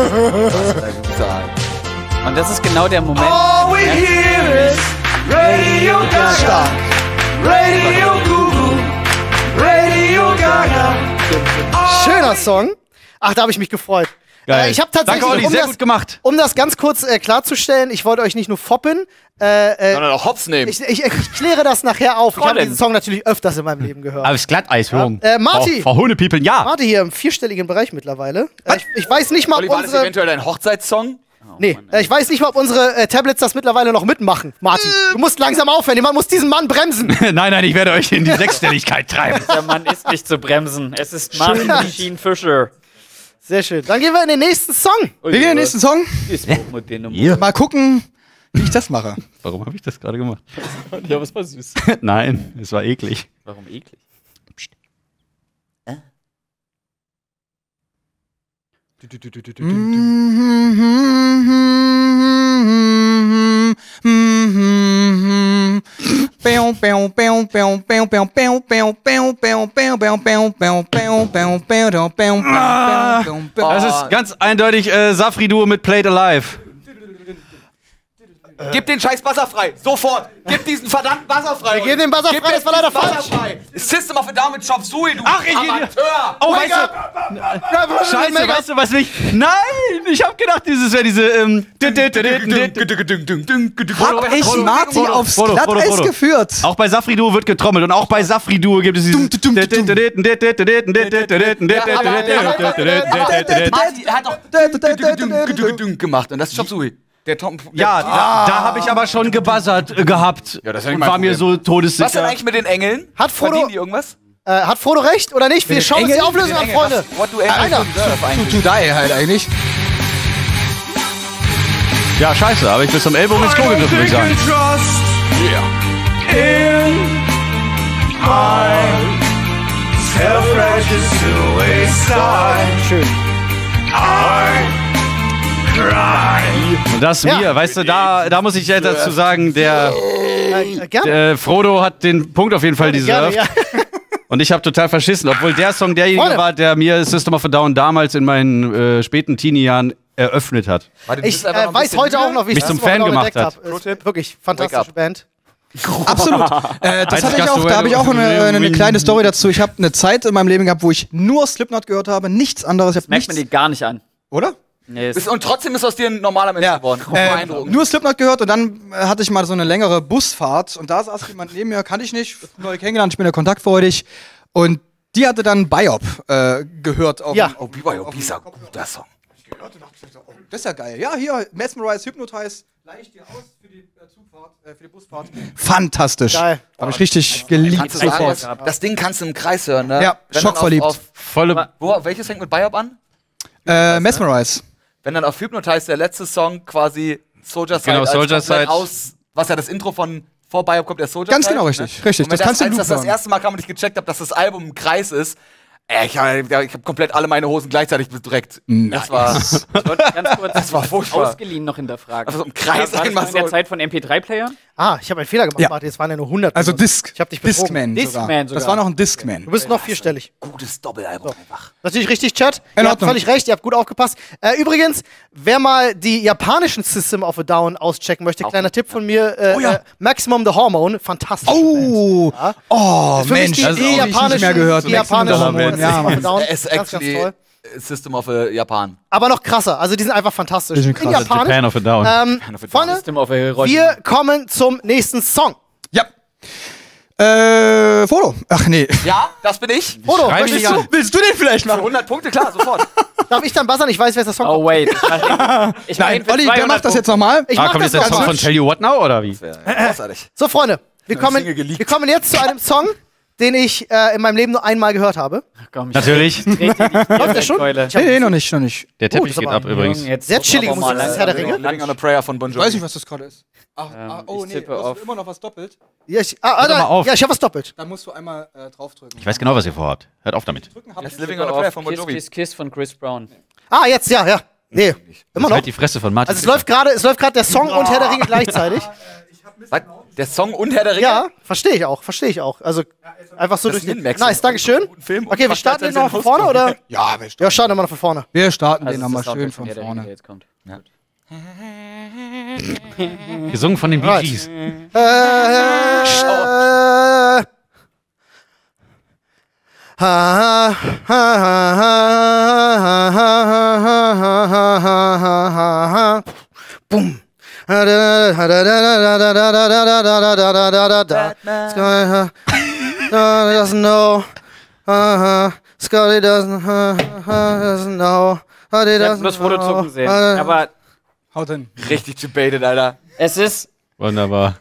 Und das ist genau der Moment. All we hear is Radio Gaga, Radio Google, Radio Gaga. Schöner Song. Ach, da habe ich mich gefreut. Geil. Ich habe tatsächlich, Danke, Olli, sehr gut gemacht. um das ganz kurz klarzustellen, ich wollte euch nicht nur foppen. Sondern auch Hops nehmen. Ich kläre das nachher auf. Ich habe Colin. diesen Song natürlich öfters in meinem Leben gehört. Aber es ist Glatteisführung. Marty. Frau Hundepiepeln, ja. Warte, hier im vierstelligen Bereich mittlerweile. Ich weiß nicht mal, Olli, ob war das unsere... eventuell dein Hochzeitssong? Nee, ich weiß nicht mal, ob unsere Tablets das mittlerweile noch mitmachen. Marty, du musst langsam aufhören. Jemand muss diesen Mann bremsen. Nein, ich werde euch in die Sechsstelligkeit treiben. Der Mann ist nicht zu bremsen. Es ist Martin Machine Fischer. Sehr schön. Dann gehen wir in den nächsten Song. Wir gehen in den nächsten Song. Mal gucken, wie ich das mache. Warum habe ich das gerade gemacht? Ja, was war süß. Nein, es war eklig. Warum eklig? Das ist ganz eindeutig Safri Duo mit Played Alive. Gib den scheiß Buzzer frei. Sofort. Gib diesen verdammten Buzzer frei. Wir geben den Buzzer frei, das war leider falsch. System of a Down mit Chop Suey, du Ach, Amateur. Oh, weißt du, Scheiße, weißt du, was mich... Nein, ich hab gedacht, dieses wäre diese... Hab ich Marty aufs Glatteis geführt. Auch bei Safri Duo wird getrommelt und auch bei Safri Duo gibt es dieses... Marty hat doch gemacht und das ist Chop Suey. Ja, da habe ich aber schon gebuzzert gehabt. Ja, das ist ja und nicht mein war mir Problem. so todessicher. Was denn eigentlich mit den Engeln? Hat Frodo- Verdienen die irgendwas? Hat Frodo recht oder nicht? Wir schauen uns die Auflösung an, Freunde. What do Engel deserve eigentlich? To die halt eigentlich. Ja, scheiße, aber ich bis zum Ellbogen ins Klo gegriffen, würde ich sagen. Schön. Und das mir, weißt du, da muss ich ja dazu sagen, Gerne. Frodo hat den Punkt auf jeden Fall deserved. Ja. Und ich habe total verschissen, obwohl der Song derjenige Freunde. war, der mir System of a Down damals in meinen späten Teenie-Jahren eröffnet hat. Warte, Ich weiß heute auch noch, wie ich mich zum das Wort Fan gemacht entdeckt hat. habe. Ist wirklich fantastische Band. Absolut. Das hatte ich auch, da habe ich auch eine kleine Story dazu. Ich habe eine Zeit in meinem Leben gehabt, wo ich nur Slipknot gehört habe, nichts anderes. Ich hab Merkt man die gar nicht an. Oder? Nee, Und trotzdem ist aus dir ein normaler Mensch geworden. Beeindruckend. Nur Slipknot gehört und dann hatte ich mal so eine längere Busfahrt und da saß jemand neben mir, kannte ich nicht, neu kennengelernt, ich bin ja kontaktfreudig und die hatte dann Biop gehört. Auf Ja. Oh, BYOB ist ein guter Song. Das ist ja geil. Ja, hier, Mesmerize, Hypnotize, leih ich dir aus für die Zugfahrt, für die Busfahrt. Fantastisch. Geil. Habe ich richtig geliebt. Kannst du sagen, das Ding kannst du im Kreis hören, ne? Ja, Wenn schockverliebt. dann welches fängt mit Biop an? Mesmerize. Wenn dann auf Hypnotize der letzte Song quasi Soldier Side Genau, Soldier als komplett Side. aus, was ja das Intro von vor Biop kommt, der Soldier Ganz Side, genau, ne? richtig. Richtig. Und wenn Das kannst du als in das Loop das hören. erste Mal kam und ich gecheckt habe, dass das Album im Kreis ist, ich hab komplett alle meine Hosen gleichzeitig bedreckt. Das war, ich wollte ganz kurz das war furchtbar. ausgeliehen noch hinterfragen. Also im Kreis war das einmal in der so. Zeit von MP3-Playern? Ich habe einen Fehler gemacht. Ja. Warte, jetzt waren ja nur 100. Also Disc. Ich habe dich betrogen. Discman Discman sogar. Das sogar. war noch ein Discman. Du bist noch vierstellig. Gutes Doppelalbum einfach. Natürlich richtig, Chat. In Ihr habt Ordnung. völlig recht, ihr habt gut aufgepasst. Übrigens, wer mal die japanischen System of a Down auschecken möchte, kleiner Tipp von mir, Maximum the Hormone, fantastisch. Oh, oh Für mich Mensch, die das japanischen, nicht mehr gehört. die japanischen Hormone, System of a Down. Es ist ganz, ganz actually toll. System of a Japan. Aber noch krasser, also die sind einfach fantastisch. Die sind krass. In Japanisch. Japan of a Down. Freunde, System of a Hiroshima. wir kommen zum nächsten Song. Ja. Foto. Ach nee. Ja, das bin ich. Frodo, Schreib möchtest mich du? an. Willst du den vielleicht Für machen? 100 Punkte, klar, sofort. Darf ich dann buzzern? Ich weiß, wer der Song Oh, kommt. wait. Ich mach ihn Nein, für Olli, der 200 macht das jetzt nochmal. Ich mach Kommt das jetzt der ganz Song von hübsch. Tell You What Now, oder wie? Großartig. So, Freunde, wir kommen jetzt zu einem Song, den ich in meinem Leben nur einmal gehört habe. Komm, ich Natürlich. Läuft der schon? Nee, noch nicht, noch nicht. Der Teppich das geht aber- ab übrigens. Sehr chillige Musik, das ist Herr der Ringe. Living on a Prayer von Bon Ich Jovi. weiß nicht, was das gerade ist. Ach, oh ich nee, tippe du hast auf- immer noch was doppelt. Ja, ich mal auf. habe was doppelt. Da musst du einmal draufdrücken. Ich weiß genau, was ihr vorhabt. Hört auf damit. Das ist Living on a Prayer von Bon Kiss, Jovi. Kiss, Kiss von Chris Brown. Jetzt, ja. Nee, immer noch. Halt die Fresse von Martin. Also es läuft gerade der Song und Herr der Ringe gleichzeitig. Was? Der Song und Herr der Ringe? Ja, verstehe ich auch. Also einfach so durch ist ein den... Max. Nice, dankeschön. Film und Okay, wir macht starten den noch gleichzeitig von vorne, oder? Ja, Ja, starten wir noch von vorne. wir starten Also den das nochmal ist der schön Soundtrack von Herr der Ringe, der vorne. jetzt kommt. Gesungen von den Bee Right. Gees. Boom. Doesn't know. Scotty doesn't know. Scotty Ich hab doesn't bloß Foto know. zucken sehen. Aber Haut hin. Richtig debated, Alter. es ist Wunderbar.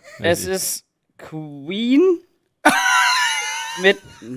Queen mit.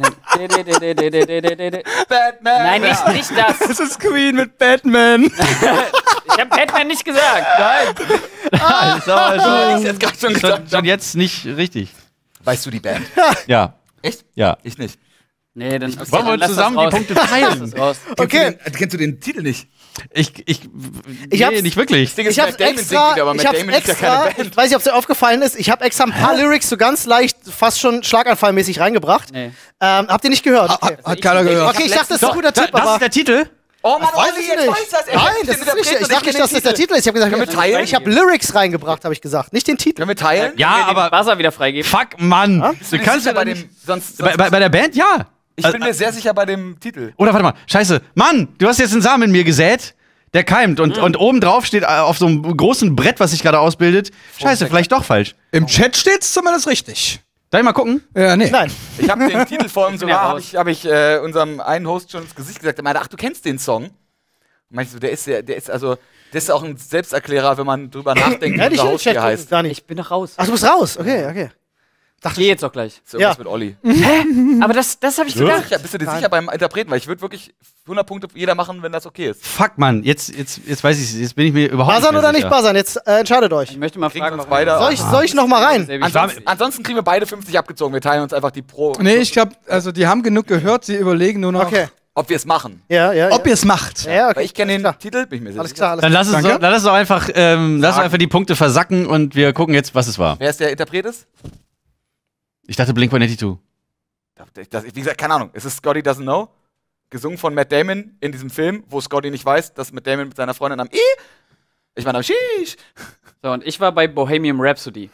Batman! Nein, nicht das. Das ist Queen mit Batman. Ich hab Batman nicht gesagt. Nein. Das ist aber Ich jetzt gerade schon gesagt. schon jetzt nicht richtig. Weißt du die Band? Ja. Echt? Ja. Ich nicht. Nee, dann Wollen wir lass zusammen das die raus. Punkte teilen? Lass das raus. Okay. Kennst du den Titel nicht? Ich hab's- nicht wirklich. Ding ist, Ich hab's Matt Damon extra, singt wieder, aber ich Matt hab's Damon ist ja extra, keine ich Band. weiß nicht, ob es dir aufgefallen ist, ich habe extra ein paar Lyrics so ganz leicht, fast schon schlaganfallmäßig reingebracht. Nee. Habt ihr nicht gehört? Okay, Hat keiner gehört. okay ich dachte, das ist ein guter Tipp, Das aber ist der Titel. Oh Mann, weiß ich nicht. Nein, das ist nicht. Ich dachte nicht, dass das der Titel ist. Ich habe gesagt, ich habe Lyrics reingebracht, habe ich gesagt. Nicht den Titel. Können wir teilen? Ja, aber Buzzer wieder freigeben. Fuck, Mann. Du kannst ja bei dem. Bei der Band, ja. Ich bin mir sehr sicher bei dem Titel. Oder warte mal, scheiße. Mann, du hast jetzt einen Samen in mir gesät, der keimt. Und oben drauf steht auf so einem großen Brett, was sich gerade ausbildet. Scheiße, vielleicht doch falsch. Im Chat steht's zumindest richtig. Darf ich mal gucken? Ja, nee. Nein. Ich habe den Titel vorhin sogar, habe ich unserem einen Host schon ins Gesicht gesagt. Er meinte, ach, du kennst den Song? Meinst du, der ist auch ein Selbsterklärer, wenn man drüber nachdenkt, wie unser Host hier heißt. Gar nicht. Ich bin noch raus. Ach, du bist raus. Okay. Ich gehe jetzt auch gleich. So irgendwas mit Olli. Aber das habe ich gedacht. Bist du dir sicher beim Interpreten? Weil ich würde wirklich 100 Punkte jeder machen, wenn das okay ist. Fuck, Mann, jetzt weiß ich, jetzt bin ich mir überhaupt Buzzern nicht oder sicher. nicht buzzern? Jetzt entscheidet euch. Ich möchte mal fragen, uns beide. Soll ich noch mal rein? Ansonsten kriegen wir beide 50 abgezogen. Wir teilen uns einfach die Pro. Nee, ich glaube, also die haben genug gehört, sie überlegen nur noch, Ob wir es machen. Ja. ob ihr es macht. Ja, okay. Weil ich kenne den Titel, bin ich mir sicher. Alles klar. Dann lass uns doch einfach, die Punkte versacken und wir gucken jetzt, was es war. Wer ist der Interpret ist? Ich dachte Blink-182. Wie gesagt, keine Ahnung. Es ist Scotty Doesn't Know. Gesungen von Matt Damon in diesem Film, wo Scotty nicht weiß, dass Matt Damon mit seiner Freundin am ich meine am Sheesh. So, und ich war bei Bohemian Rhapsody.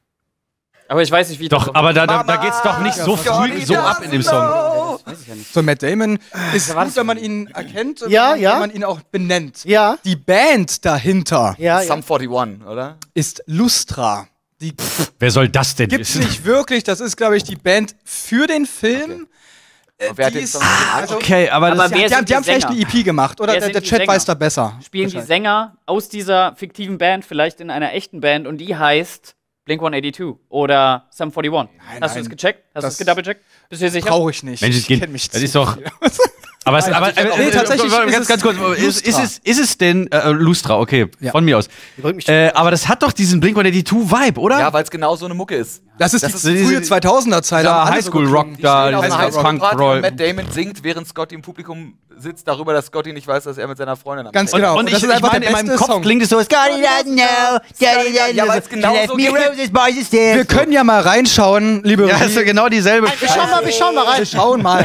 Aber ich weiß nicht, wie Doch, aber da geht's doch nicht so früh so ab in dem Song. Das weiß ich ja nicht. So, Matt Damon ist gut, wenn man ihn erkennt und Ja. wenn man ihn auch benennt. Ja. Die Band dahinter Sum 41, oder? ist Lustra. Die Wer soll das denn gibt's wissen? nicht wirklich. Das ist, glaube ich, die Band für den Film. Wer hat Die den ist, Song also, Okay, aber das wer die haben sind die vielleicht eine Sänger? EP gemacht. Oder Wer der sind die Chat Sänger? weiß da besser. Spielen die Sänger aus dieser fiktiven Band vielleicht in einer echten Band und die heißt Blink-182 oder Sum 41? Hast du es gecheckt? Hast du es gedoublecheckt? Bist du dir sicher? Brauche ich nicht. Mensch, ich kenn mich das ist doch. Aber Nee, tatsächlich ganz kurz, ist es denn Lustra, okay, Ja. von mir aus. Aber das hat doch diesen Blink-182-Vibe, oder? Ja, weil es genau so eine Mucke ist. Das ist Das die ist frühe 2000er-Zeit. Da Highschool-Rock, da Auf einer Punk, Highschool-Party Roll. und Matt Damon singt, während Scotty im Publikum sitzt, darüber, dass Scotty nicht weiß, dass er mit seiner Freundin am Ganz Sex genau. Und das ich ist einfach meine, in der meinem beste Kopf Song. klingt es so, Scotty doesn't know, Scotty doesn't Ja, know, weil es genau left so me geht. roses, boys is dead. Wir können ja mal reinschauen, liebe Ja, Regie. ist ja genau dieselbe. Wir schauen mal rein. Wir schauen mal.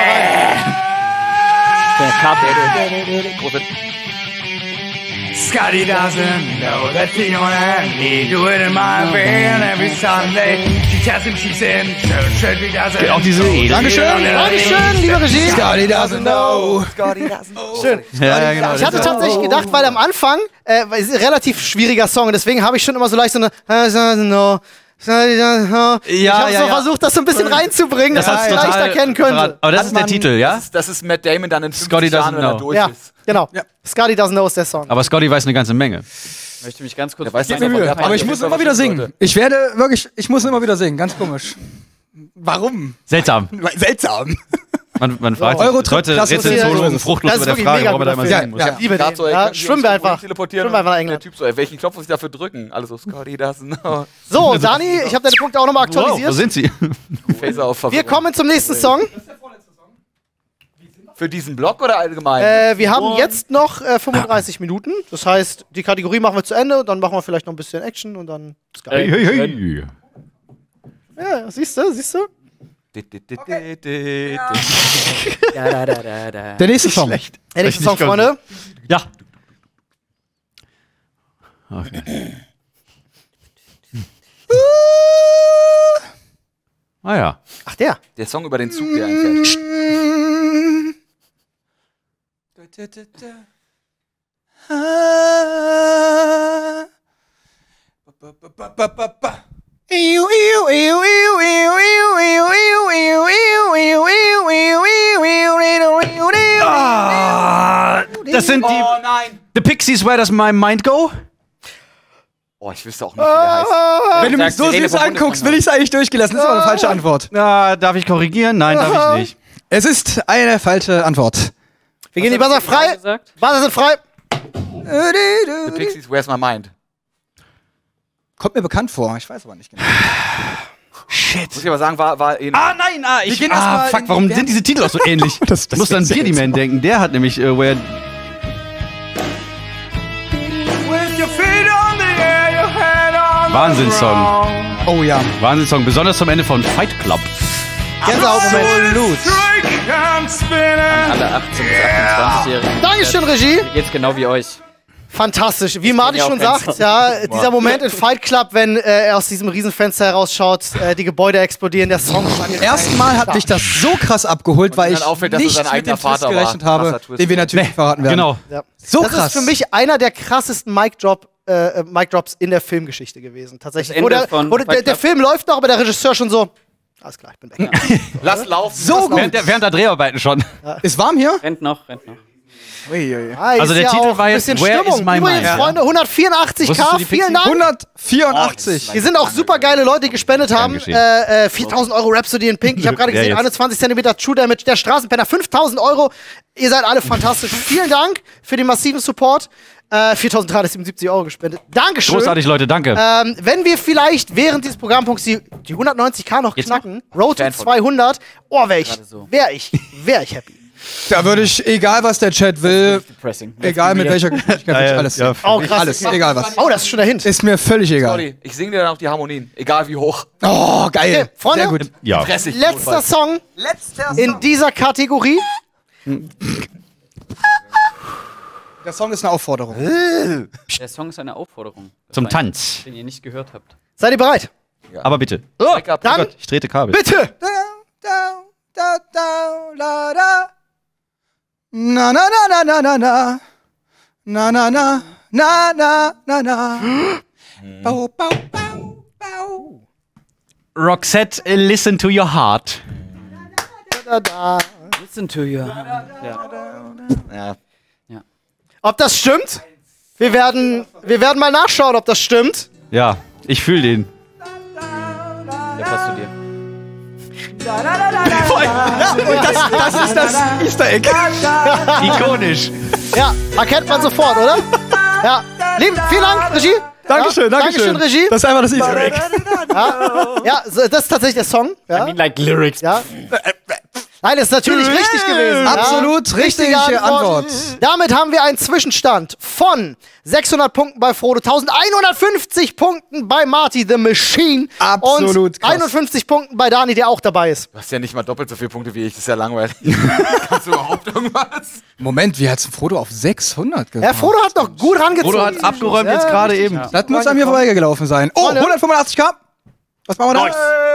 Große Scotty doesn't know that feeling he do it in my van every Sunday. She tells him she's in church, he doesn't. Auch diese Dankeschön. Dankeschön, liebe Regie. Scotty doesn't know. Schön. Ja, genau. Ich hatte tatsächlich gedacht, weil am Anfang, es ist ein relativ schwieriger Song, deswegen habe ich schon immer so leicht so eine ich habe so versucht, das so ein bisschen reinzubringen, dass man es leicht erkennen könnte. Aber das ist der Titel, ja? Das ist Matt Damon dann in 50 Scotty Jahren, doesn't wenn er know. durch Ja, ist. genau. Scotty Doesn't Know ist der Song. Aber Scotty weiß eine ganze Menge. Ich möchte mich ganz kurz Der weiß fragen, nicht, ob Mühe. wir Aber ich muss immer wieder singen. Ich muss immer wieder singen. Ganz komisch. Warum? Seltsam. Seltsam. Man fragt Eurotrip, sich, Leute, klasse Rätselzoologen Das fruchtlos ist über der wirklich Frage, mega warum man da immer guter singen Film. muss. Ja. Liebe Gerade den. so, ey, Ja, können wir schwimmen uns wir irgendwo einfach. teleportieren Schwimmen wir einfach nach und England. Der Typ so, ey, welchen Knopf muss ich dafür drücken? Alles so, Scotty doesn't know. So, Dani, ich habe deine Punkte auch nochmal Wow, wo aktualisiert. sind sie? Phaser auf Wir Verwirrung. kommen zum nächsten Song. Für diesen Block oder allgemein? Wir haben jetzt noch 35 Minuten. Das heißt, die Kategorie machen wir zu Ende und dann machen wir vielleicht noch ein bisschen Action und dann ist geil. Hey. Ja, siehst du? Der nächste Song. Der nächste Song, Freunde. Ja. Okay. Ah ja. Ach, der. Der Song über den Zug, der einfährt. Das sind die Oh nein! The Pixies, Where Does My Mind Go? Oh, ich wüsste auch nicht, wie der heißt. Wenn du mich so süß anguckst, will ich es eigentlich durchgelassen. Das ist aber eine falsche Antwort. Darf ich korrigieren? Nein, darf ich nicht. Es ist eine falsche Antwort. Wir gehen die Buzzer frei. gesagt? Buzzer sind frei. The Pixies, Where's My Mind? Kommt mir bekannt vor, ich weiß aber nicht genau. Muss ich aber sagen, war eh Ah, nein, Wir gehen erst mal fuck, in warum die sind diese Titel auch so ähnlich? Das muss dann ist Beardy Man denken. Der hat nämlich Where. Wahnsinnssong. Oh ja. Wahnsinnssong, besonders zum Ende von Fight Club. Gänsehautmoment. Absolut. Alle 18- bis 28-Jährigen. Dankeschön, Regie. Mir geht's genau wie euch. Fantastisch. Wie Marty ja auch schon keinen sagt, ja, dieser Moment in Fight Club, wenn er aus diesem Riesenfenster herausschaut, die Gebäude explodieren, der Song. Beim ersten Mal hat mich das so krass abgeholt, weil ich auffällt, dass es nicht sein mit eigener dem Twist Vater gerechnet war. habe, Krasser Twist. den wir natürlich verraten werden. Genau. Ja. So Das krass. ist für mich einer der krassesten Mic-Drops in der Filmgeschichte gewesen. Tatsächlich. Das Ende von Fight Der Club. Film läuft noch, aber der Regisseur schon so. Alles klar, ich bin weg. Lass laufen. So gut. Während der Dreharbeiten schon. Ist warm hier? Rennt noch. Also der Titel war jetzt Where is my Übrigens, mind? Freunde, 184k, Wusstest du die vielen Pixie? Dank. 184. Wir sind auch super geile Leute, die gespendet haben. geschehen. 4.000 Euro Rhapsody in Pink. Ich habe gerade Ja, gesehen, jetzt. 21 cm True Damage, der Straßenpenner, 5.000 Euro. Ihr seid alle fantastisch. Vielen Dank für den massiven Support. 4.377 Euro gespendet. Dankeschön. Großartig, Leute, danke. Wenn wir vielleicht während dieses Programmpunkts die 190k noch knacken, Road to 200, wäre ich happy. Da würde ich, egal was der Chat will, egal mit welcher Geschwindigkeit, würde ich alles sehen. Oh, krass. Alles, egal was. Oh, das ist schon der Hint. Ist mir völlig egal. Sorry, ich singe dir dann auch die Harmonien. Egal wie hoch. Oh, geil. Okay, Freunde, Sehr gut. Ja. Fressig. letzter Song in dieser Kategorie. Der Song ist eine Aufforderung. Der Song ist eine Aufforderung. Zum Tanz. Den ihr nicht gehört habt. Seid ihr bereit? Aber bitte. Backup. Dann Ich trete Kabel. bitte. Na na na na na na na na na na na na na. Bau, bau, bau, bau. Roxette, listen to your heart. Listen to you. Ja. Ob das stimmt? Wir werden mal nachschauen, ob das stimmt. Ja, ich fühle den. Der passt zu dir. Das ist das Easter Egg. Ikonisch. Ja, erkennt man sofort, oder? Ja. Vielen Dank, Regie. Dankeschön, Ja, Dankeschön. Regie. Das ist einfach das Easter Egg. Ja, das ist tatsächlich der Song. Ja. I mean like lyrics. Ja. Nein, das ist natürlich richtig gewesen. Absolut ja. richtige Antwort. Damit haben wir einen Zwischenstand von 600 Punkten bei Frodo, 1150 Punkten bei Marty the Machine Absolut und krass. 51 Punkten bei Dani, der auch dabei ist. Du hast ja nicht mal doppelt so viele Punkte wie ich. Das ist ja langweilig. Kannst du überhaupt irgendwas? Moment, wie hat Frodo auf 600 Ja, gebracht? Frodo hat noch gut rangezogen. Frodo hat abgeräumt jetzt gerade eben. Das muss an mir vorbeigelaufen sein. Oh, 185k. Was machen wir da?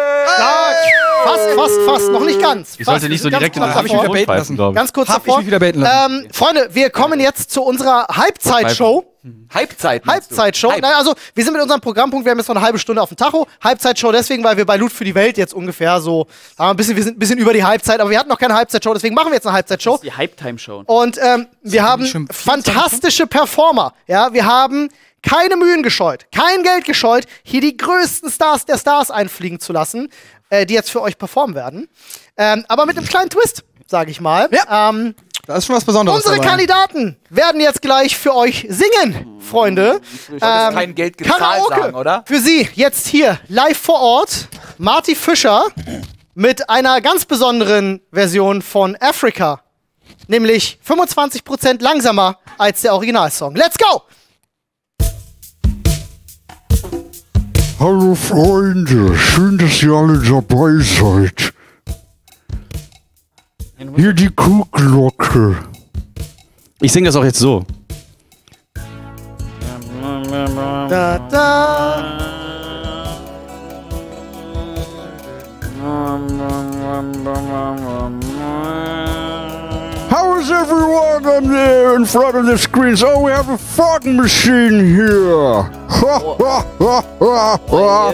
Fast. Noch nicht ganz. Ich sollte nicht so direkt in das hab ich wieder beten lassen. glaube ich. Ganz kurz Hab ich davor. mich wieder beten lassen. Freunde, wir kommen jetzt zu unserer Halbzeitshow. Halbzeit. meinst du? Halbzeitshow. Halb. Naja, also wir sind mit unserem Programmpunkt, wir haben jetzt noch eine halbe Stunde auf dem Tacho. Halbzeitshow deswegen, weil wir bei Loot für die Welt jetzt ungefähr so, wir sind ein bisschen über die Halbzeit, aber wir hatten noch keine Halbzeitshow, deswegen machen wir jetzt eine Halbzeitshow. Die Hype-Time-Show. Und wir haben schon fantastische Performer. Ja, wir haben keine Mühen gescheut, kein Geld gescheut, hier die größten Stars der Stars einfliegen zu lassen, die jetzt für euch performen werden. Aber mit einem kleinen Twist, sage ich mal. Ja. Da ist schon was Besonderes Unsere dabei. Kandidaten werden jetzt gleich für euch singen, Freunde. Du solltest kein Geld gezahlt Karaoke sagen, oder? für Sie jetzt hier live vor Ort. Marty Fischer mit einer ganz besonderen Version von Africa. Nämlich 25% langsamer als der Originalsong. Let's go! Hallo Freunde, schön, dass ihr alle dabei seid. Hier die Kuhglocke. Ich singe das auch jetzt so. Da, da. How is everyone on there in front of the screens? Oh, we have a fucking machine here. Ha, ha, ha, ha, ha.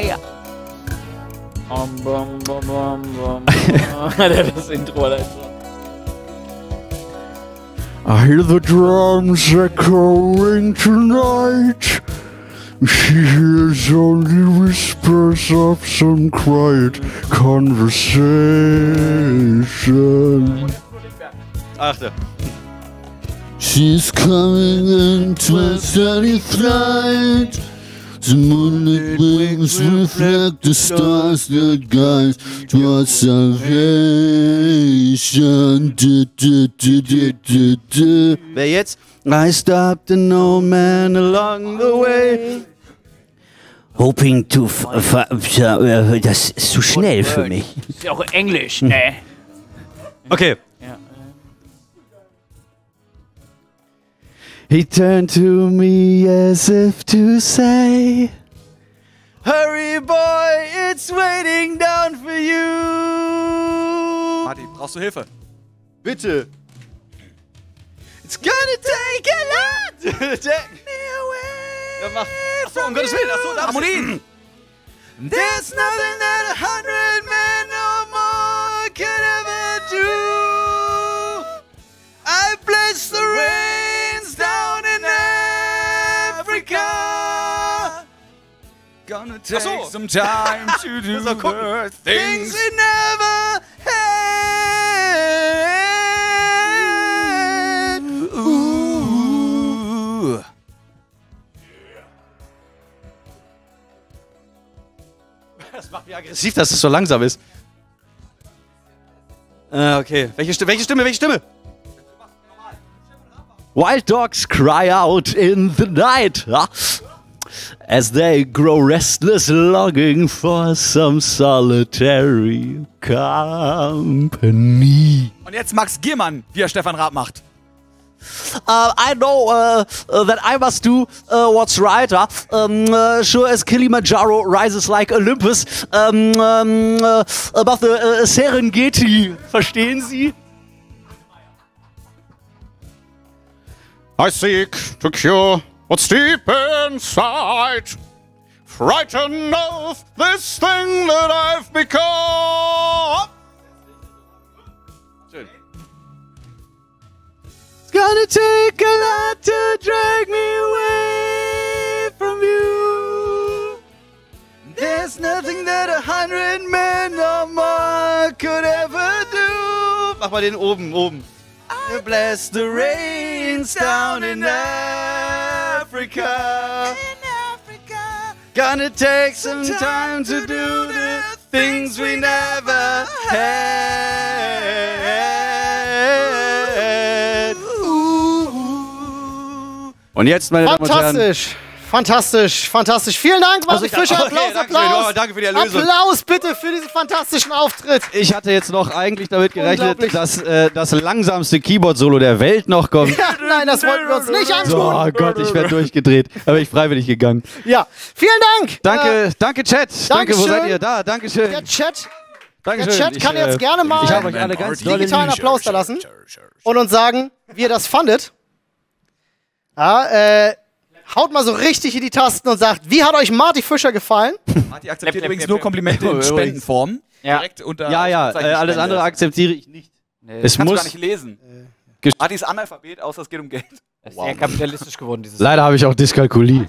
Das Intro, Alter. I hear the drums echoing tonight. She hears only whispers of some quiet conversation. Achte. She's coming into a steady flight. The moonlit wings reflect the stars that guide towards salvation. Wer jetzt? I stopped an old man along the way. Hoping to... Das ist zu schnell für mich. Ist ja auch Englisch, ne? Okay. Ja. He turned to me as if to say, Hurry boy, it's waiting down for you. Marty, brauchst du Hilfe? Bitte. It's gonna take a lot to take me away. Ja, mach. Achso, um Gottes Willen. Achso, Harmonie! There's nothing that 100 men or more could ever do. I bless the rains down in Africa. Gonna take some time to do the Things we never had. Ooh. Das macht mich aggressiv, dass es so langsam ist. Okay. Welche Stimme? Wild dogs cry out in the night, as they grow restless, longing for some solitary company. Und jetzt Max Giermann, wie er Stefan Raab macht. I know that I must do what's right. Sure as Kilimanjaro rises like Olympus above the Serengeti. Verstehen Sie? I seek to cure what's deep inside, frightened of this thing that I've become. It's gonna take a lot to drag me away from you. There's nothing that 100 men or more could ever do. Mach mal den oben. I bless the rains down in Africa. Gonna take some time to do the things we never had. Und jetzt, meine Damen und Herren. Fantastisch. Vielen Dank, Martin Fischer. Applaus. Danke für die Erlösung. Applaus bitte für diesen fantastischen Auftritt. Ich hatte jetzt noch eigentlich damit gerechnet, dass das langsamste Keyboard-Solo der Welt noch kommt. Ja, nein, das wollten wir uns nicht antun. So, oh Gott, ich werde durchgedreht. Aber ich freiwillig gegangen. Ja, vielen Dank. Danke Chat. Danke, wo seid ihr? Da, Dankeschön. Der Chat Dankeschön. kann jetzt gerne mal ich habe euch alle ganz doll digitalen Applaus da lassen und uns sagen, wie ihr das fandet. Ja, haut mal so richtig in die Tasten und sagt, wie hat euch Marty Fischer gefallen? Marty akzeptiert übrigens nur Komplimente in Spendenform. Ja. Direkt unter alles andere akzeptiere ich nicht. Nee. Es Kannst du muss. gar nicht lesen. Marty ist Analphabet, außer es geht um Geld. Es ist sehr kapitalistisch geworden, dieses Leider habe ich auch Dyskalkulie.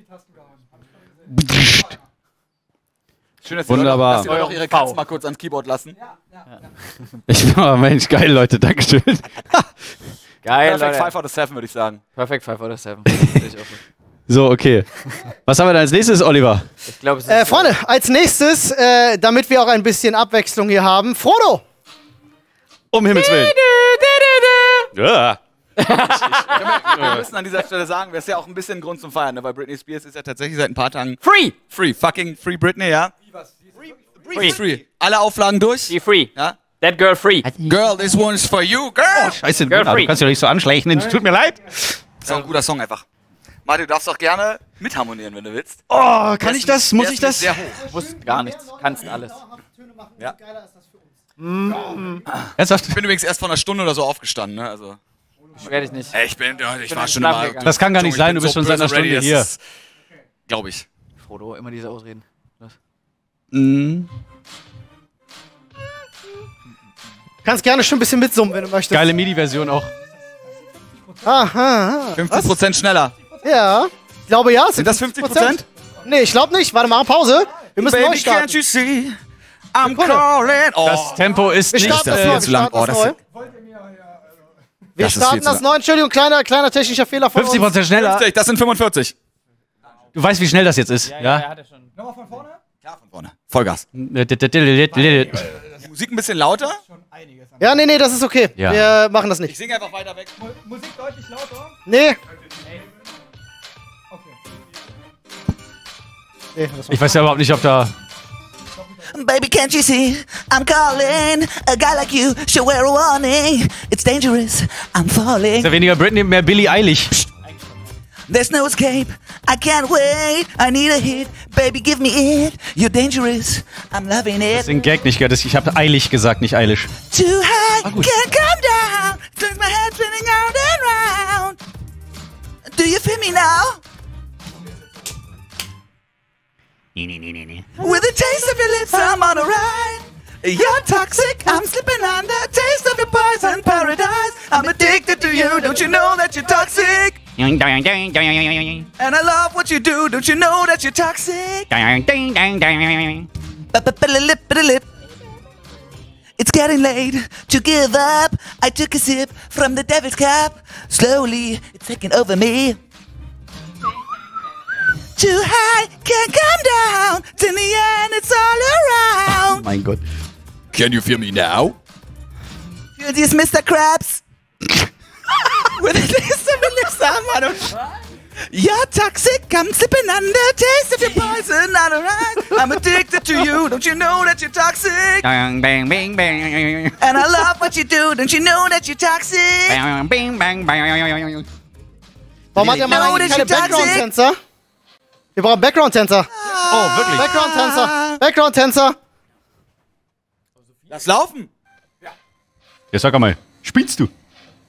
Schön, dass Wunderbar. die Leute auch ihre Katze mal kurz ans Keyboard lassen. Mensch, geil, Leute, Dankeschön. Geil, Perfect Leute. 5 out of 7, würde ich sagen. Perfect 5 out of 7. So, okay. Was haben wir da als nächstes, Oliver? Ich glaube, es ist Freunde, als nächstes, damit wir auch ein bisschen Abwechslung hier haben, Frodo. Um Himmels Willen. Ja. Wir müssen an dieser Stelle sagen, das ist ja auch ein bisschen Grund zum Feiern, ne? Weil Britney Spears ist ja tatsächlich seit ein paar Tagen free. Fucking free Britney, ja? Free. Alle Auflagen durch? Be free. Ja? That girl free. Girl, this one's for you, girl! Scheiße, Girl du free. kannst dich doch nicht so anschleichen, es tut mir leid. Ist auch ein guter Song einfach. Martin, du darfst auch gerne mitharmonieren, wenn du willst. Oh, kann ich das? Muss ich das? Sehr hoch. Musst gar nichts. Kannst alles. Ja. Ernsthaft? Ich bin übrigens erst vor einer Stunde oder so aufgestanden, ne? Also. Beschwer dich nicht. Ich war in schon Schlaf mal. gegangen. Das kann gar nicht sein, du bist schon seit einer Stunde hier. Glaube ich. Frodo, immer diese Ausreden. Kannst gerne schon ein bisschen mitsummen, wenn du möchtest. Geile MIDI-Version auch. Aha. 15% schneller. Ja. Ich glaube ja. Sind das 50%? Nee, ich glaube nicht. Warte mal, Pause. Wir müssen neu starten. Can't you see? I'm calling. Oh. Das Tempo ist Wir nicht... starten das neu. zu lang. Oh, das Wir das ist starten viel zu das lang. neu. Entschuldigung, kleiner technischer Fehler von uns. 50% schneller. 50, das sind 45. Du weißt, wie schnell das jetzt ist, ja? hat er schon. Klar, von vorne. Vollgas. Ja? Die Musik ein bisschen lauter. Ja, nee, das ist okay. Ja. Wir machen das Ich nicht. singe einfach weiter weg. Musik deutlich lauter? Nee. Okay. Nee, das war Ich weiß ja überhaupt nicht, ob da. Baby, can't you see? I'm calling. A guy like you should wear a warning. It's dangerous. I'm falling. Ist ja weniger Britney, mehr Billie Eilish. There's no escape. I can't wait. I need a hit. Baby, give me it. You're dangerous. I'm loving Das it. ist ein Gag nicht gehört. Ich habe Eilig gesagt, nicht Eilish. Too high, can't come down. Turn my head spinning round and round. Do you feel me now? With a taste of your lips, I'm on a ride. You're toxic, I'm slipping under. Taste of your poison paradise. I'm addicted to you, don't you know that you're toxic? And I love what you do, don't you know that you're toxic? It's getting late to give up. I took a sip from the devil's cup. Slowly, it's taking over me. Too high, can't come down. Till the end, it's all around. Mein Gott. Can you feel me now? Feel these Mr. Krabs. With a taste of your lips, I'm on a You're toxic, I'm slipping under. Taste of your poison, not alright. I'm addicted to you, don't you know that you're toxic? And I love what you do, don't you know that you're toxic? Warum hat der Mann eigentlich keine Background-Tänzer? Wir brauchen Background-Tänzer. Oh, wirklich? Background-Tänzer. Background-Tänzer. Lass laufen. Jetzt sag mal, spielst du?